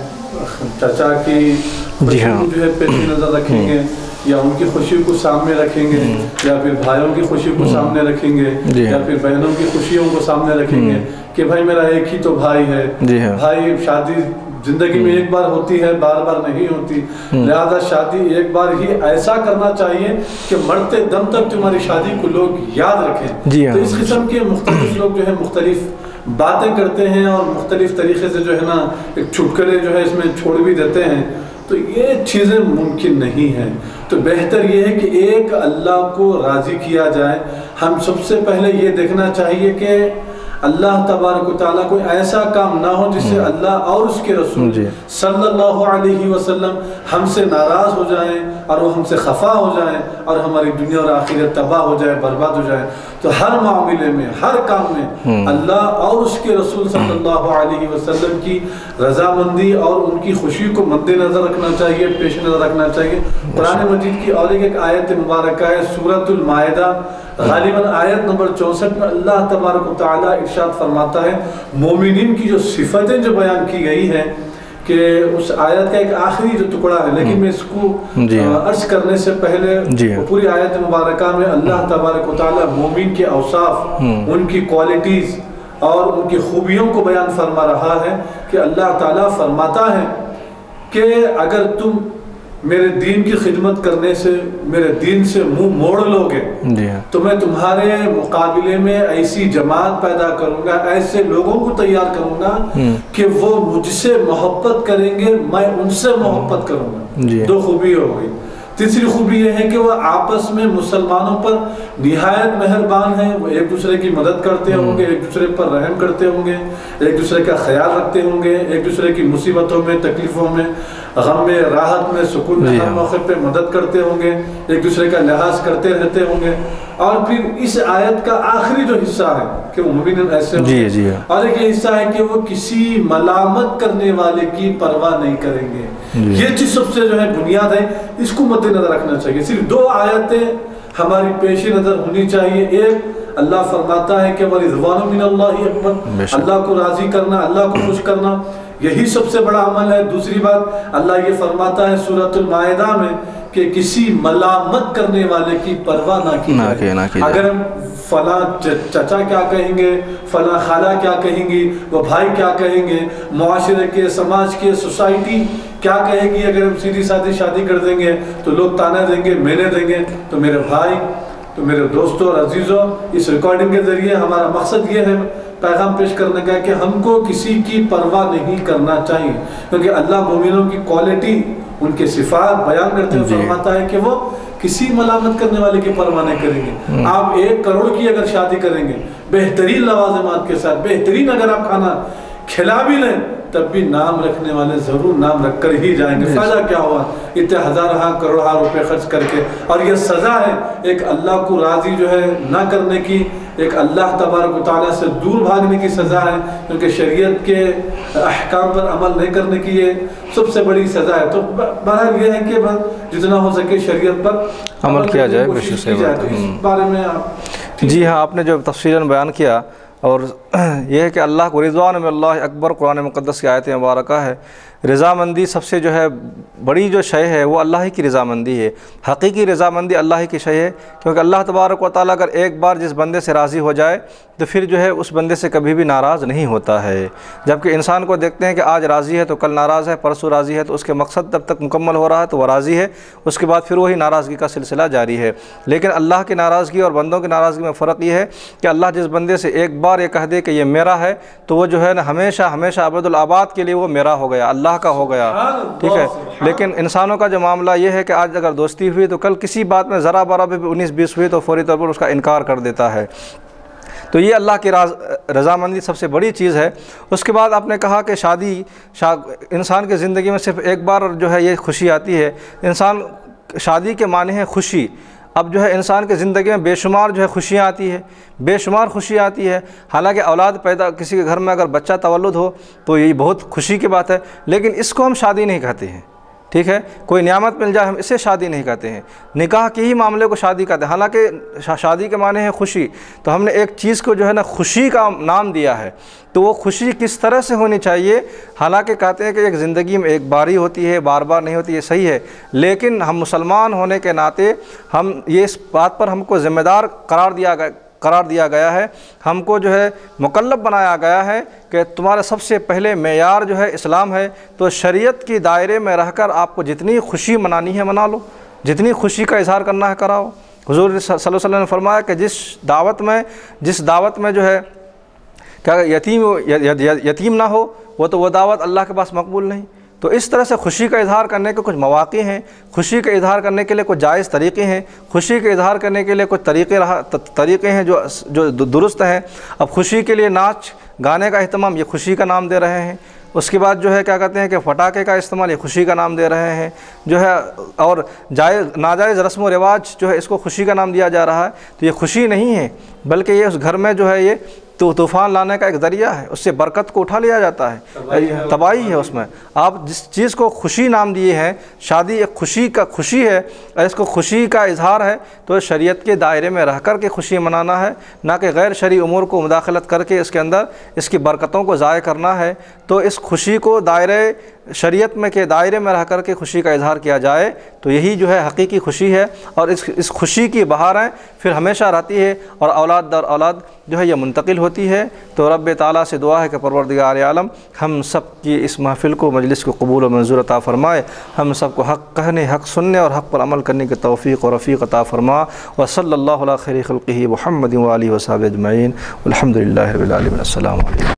[SPEAKER 2] چچا کی خوشی کو جو ہے پیش نظر رکھیں گے، یا ان کی خوشی کو سامنے رکھیں گے، یا پھر بھائیوں کی خوشی کو سامنے رکھیں گے، یا پھر بہنوں کی خوشیوں کو سامنے رکھیں گے کہ بھائی میرا ایک ہی تو بھائی ہے، بھائی شادی زندگی میں ایک بار ہوتی ہے، بار بار نہیں ہوتی، لہذا شادی ایک بار ہی ایسا کرنا چاہیے کہ مرتے دم تک تمہاری شادی کو لوگ یاد رکھیں۔ تو اس قسم کے مختلف لوگ جو ہے مختلف باتیں کرتے ہیں اور مختلف طریقے سے جو ہے نا ایک چھٹکلے جو ہے اس میں چھوڑ بھی دیتے ہیں، تو یہ چیزیں ممکن نہیں ہیں۔ تو بہتر یہ ہے کہ ایک اللہ کو راضی کیا جائے۔ ہم سب سے پہلے یہ دیکھنا چاہیے کہ اللہ تبارک و تعالیٰ کوئی ایسا کام نہ ہو جس سے اللہ اور اس کے رسول صلی اللہ علیہ وسلم ہم سے ناراض ہو جائیں اور وہ ہم سے خفا ہو جائیں اور ہماری دنیا اور آخرت تباہ ہو جائے، برباد ہو جائے۔ تو ہر معاملے میں، ہر کام میں اللہ اور اس کے رسول صلی اللہ علیہ وسلم کی رضامندی اور ان کی خوشی کو مد نظر رکھنا چاہیے، پیش نظر رکھنا چاہیے۔ قرآن مجید کی اور ایک آیت مبارکہ ہے سورۃ المائدہ، غالباً آیت نمبر 64 میں اللہ تبارک و تعالیٰ ارشاد فرماتا ہے، مومنین کی جو صفتیں جو بیان کی گئی ہیں، کہ اس آیت کا ایک آخری جو ٹکڑا ہے، لیکن میں اس کو عرض کرنے سے پہلے پوری آیت مبارکہ میں اللہ تبارک و تعالیٰ مومن کے اوصاف، ان کی کوالٹیز اور ان کی خوبیوں کو بیان فرما رہا ہے کہ اللہ تعالیٰ فرماتا ہے کہ اگر تم میرے دین کی خدمت کرنے سے، میرے دین سے منہ موڑ لو گے تو میں تمہارے مقابلے میں ایسی جماعت پیدا کروں گا، ایسے لوگوں کو تیار کروں گا کہ وہ مجھ سے محبت کریں گے، میں ان سے محبت کروں گا۔ دو خوبی ہو گئی۔ تیسری خوبی یہ ہے کہ وہ آپس میں مسلمانوں پر نہایت مہربان ہیں، وہ ایک دوسرے کی مدد کرتے ہوں گے، ایک دوسرے پر رحم کرتے ہوں گے، ایک دوسرے کا خیال رکھتے ہوں گے، ایک دوسرے کی مصیبتوں میں، تکلیفوں میں، غم میں، راحت میں، سکون میں، ہر موقع پہ مدد کرتے ہوں گے، ایک دوسرے کا لحاظ کرتے رہتے ہوں گے۔ اور پھر اس آیت کا آخری جو حصہ ہے کہ وہ مومنین ایسے ہوں گے، اور ایک یہ حصہ ہے کہ وہ کسی ملامت کرنے والے کی پرواہ نہیں کریں گے۔ یہ چیز سب سے جو ہے بنیاد ہے، اس کو مد نظر رکھنا چاہیے۔ صرف دو آیتیں ہماری پیش نظر ہونی چاہیے۔ ایک اللہ فرماتا ہے کہ وَرِضْوَانٌ مِّنَ اللَّهِ أَكْبَرُ، اللہ کو راضی کرنا، اللہ کو خوش کرنا، یہی سب سے بڑا عمل ہے۔ دوسری بات اللہ یہ فرماتا ہے سورۃ المائدہ میں کہ کسی ملامت کرنے والے کی پرواہ نہ کی جائے۔ اگر ہم فلاں چچا کیا کہیں گے، فلاں خالہ کیا کہیں گی، وہ بھائی کیا کہیں گے، معاشرے کے، سماج کے، سوسائٹی کیا کہے گی، اگر ہم سیدھی سادھی شادی کر دیں گے تو لوگ تانا دیں گے، مینے دیں گے۔ تو میرے بھائی، تو میرے دوستوں اور عزیزوں، اس ریکارڈنگ کے ذریعے ہمارا مقصد یہ ہے پیغام پیش کرنے کا کہ ہم کو کسی کی پرواہ نہیں کرنا چاہیے، کیونکہ اللہ مومنوں کی کوالٹی، ان کے صفات بیان کرتے ہوئے فرماتا ہے کہ وہ کسی ملامت کرنے والے کی پرواہ نہیں کریں گے۔ آپ 1 کروڑ کی اگر شادی کریں گے بہترین لوازمات کے ساتھ، بہترین اگر آپ کھانا کھلا بھی لیں، تب بھی نام رکھنے والے ضرور نام رکھ کر ہی جائیں گے۔ فائدہ کیا ہوا اتنے ہزارہ کروڑہ روپے خرچ کر کے؟ اور یہ سزا ہے ایک اللہ کو راضی جو ہے نہ کرنے کی، ایک اللہ تبارک و تعالیٰ سے دور بھاگنے کی سزا ہے، کیونکہ شریعت کے احکام پر عمل نہیں کرنے کی یہ سب سے بڑی سزا ہے۔ تو بہرحال یہ ہے کہ جتنا ہو سکے شریعت پر
[SPEAKER 1] عمل کیا جائے۔
[SPEAKER 2] اس بارے میں آپ
[SPEAKER 1] جی ہاں، آپ نے جو تفصیلاً بیان کیا، اور یہ ہے کہ اللہ کو رضوان میں اللہ اکبر قرآن مقدس کی آیت مبارکہ ہے رضامندی سب سے جو ہے بڑی جو شے ہے وہ اللہ ہی کی رضامندی ہے، حقیقی رضامندی اللہ ہی کی شے ہے، کیونکہ اللہ تبارک و تعالیٰ اگر ایک بار جس بندے سے راضی ہو جائے تو پھر جو ہے اس بندے سے کبھی بھی ناراض نہیں ہوتا ہے۔ جبکہ انسان کو دیکھتے ہیں کہ آج راضی ہے تو کل ناراض ہے، پرسوں راضی ہے تو اس کے مقصد جب تک مکمل ہو رہا ہے تو وہ راضی ہے، اس کے بعد پھر وہی ناراضگی کا سلسلہ جاری ہے۔ لیکن اللہ کی ناراضگی اور بندوں کی ناراضگی میں فرق یہ ہے کہ اللہ جس بندے سے ایک بار یہ کہہ دے کہ یہ میرا ہے تو وہ جو ہے نا ہمیشہ ہمیشہ ابد الآباد کے لیے وہ میرا ہو گیا، اللہ کا ہو گیا، ٹھیک ہے۔ لیکن انسانوں کا جو معاملہ یہ ہے کہ آج اگر دوستی ہوئی تو کل کسی بات میں ذرا برابر بھی 19-20 ہوئی تو فوری طور پر اس کا انکار کر دیتا ہے۔ تو یہ اللہ کی رضامندی سب سے بڑی چیز ہے۔ اس کے بعد آپ نے کہا کہ شادی انسان کی زندگی میں صرف ایک بار جو ہے یہ خوشی آتی ہے۔ انسان شادی کے معنی ہے خوشی۔ اب جو ہے انسان کی زندگی میں بے شمار جو ہے خوشیاں آتی ہے، بے شمار خوشی آتی ہے۔ حالانکہ اولاد پیدا کسی کے گھر میں اگر بچہ تولد ہو تو یہ بہت خوشی کی بات ہے، لیکن اس کو ہم شادی نہیں کہتے ہیں، ٹھیک ہے۔ کوئی نعمت مل جائے ہم اسے شادی نہیں کہتے ہیں، نکاح کے ہی معاملے کو شادی کہتے ہیں۔ حالانکہ شادی کے معنی ہے خوشی، تو ہم نے ایک چیز کو جو ہے نا خوشی کا نام دیا ہے، تو وہ خوشی کس طرح سے ہونی چاہیے؟ حالانکہ کہتے ہیں کہ ایک زندگی میں ایک بار ہی ہوتی ہے، بار بار نہیں ہوتی، یہ صحیح ہے، لیکن ہم مسلمان ہونے کے ناطے ہم یہ اس بات پر ہم کو ذمہ دار قرار دیا گیا ہے، ہم کو جو ہے مکلف بنایا گیا ہے کہ تمہارا سب سے پہلے معیار جو ہے اسلام ہے۔ تو شریعت کی دائرے میں رہ کر آپ کو جتنی خوشی منانی ہے منا لو، جتنی خوشی کا اظہار کرنا ہے کراؤ۔ حضور صلی اللہ علیہ وسلم نے فرمایا کہ جس دعوت میں جو ہے کیا یتیم نہ ہو وہ دعوت اللہ کے پاس مقبول نہیں۔ تو اس طرح سے خوشی کا اظہار کرنے کے کچھ مواقع ہیں، خوشی کا اظہار کرنے کے لیے کچھ جائز طریقے ہیں، خوشی کا اظہار کرنے کے لیے کچھ طریقے ہیں جو درست ہیں۔ اب خوشی کے لیے ناچ گانے کا اہتمام یہ خوشی کا نام دے رہے ہیں، اس کے بعد جو ہے کیا کہتے ہیں کہ پٹاخے کا استعمال یہ خوشی کا نام دے رہے ہیں جو ہے، اور ناجائز رسم و رواج جو ہے اس کو خوشی کا نام دیا جا رہا ہے۔ تو یہ خوشی نہیں ہے، بلکہ یہ اس گھر میں جو ہے یہ طوفان لانے کا ایک ذریعہ ہے، اس سے برکت کو اٹھا لیا جاتا ہے، تباہی ہے اس میں۔ آپ جس چیز کو خوشی نام دیے ہیں، شادی ایک خوشی ہے اور اس کو خوشی کا اظہار ہے، تو شریعت کے دائرے میں رہ کر کے خوشی منانا ہے، نہ کہ غیر شرعی امور کو مداخلت کر کے اس کے اندر اس کی برکتوں کو ضائع کرنا ہے۔ تو اس خوشی کو شریعت میں کے دائرے میں رہ کر کے خوشی کا اظہار کیا جائے تو یہی جو ہے حقیقی خوشی ہے، اور اس خوشی کی بہاریں پھر ہمیشہ رہتی ہے اور اولاد در اولاد جو ہے یہ منتقل ہوتی ہے۔ تو رب تعالیٰ سے دعا ہے کہ پروردگار عالم ہم سب کی اس محفل کو، مجلس کو قبول و منظور عطا فرمائے، ہم سب کو حق کہنے، حق سننے اور حق پر عمل کرنے کی توفیق اور رفیق عطا فرما۔ وصلی اللہ علی خیر خلقہ محمد و آلہ و صحبہ اجمعین، الحمد للہ رب العالمین۔ السلام علیکم۔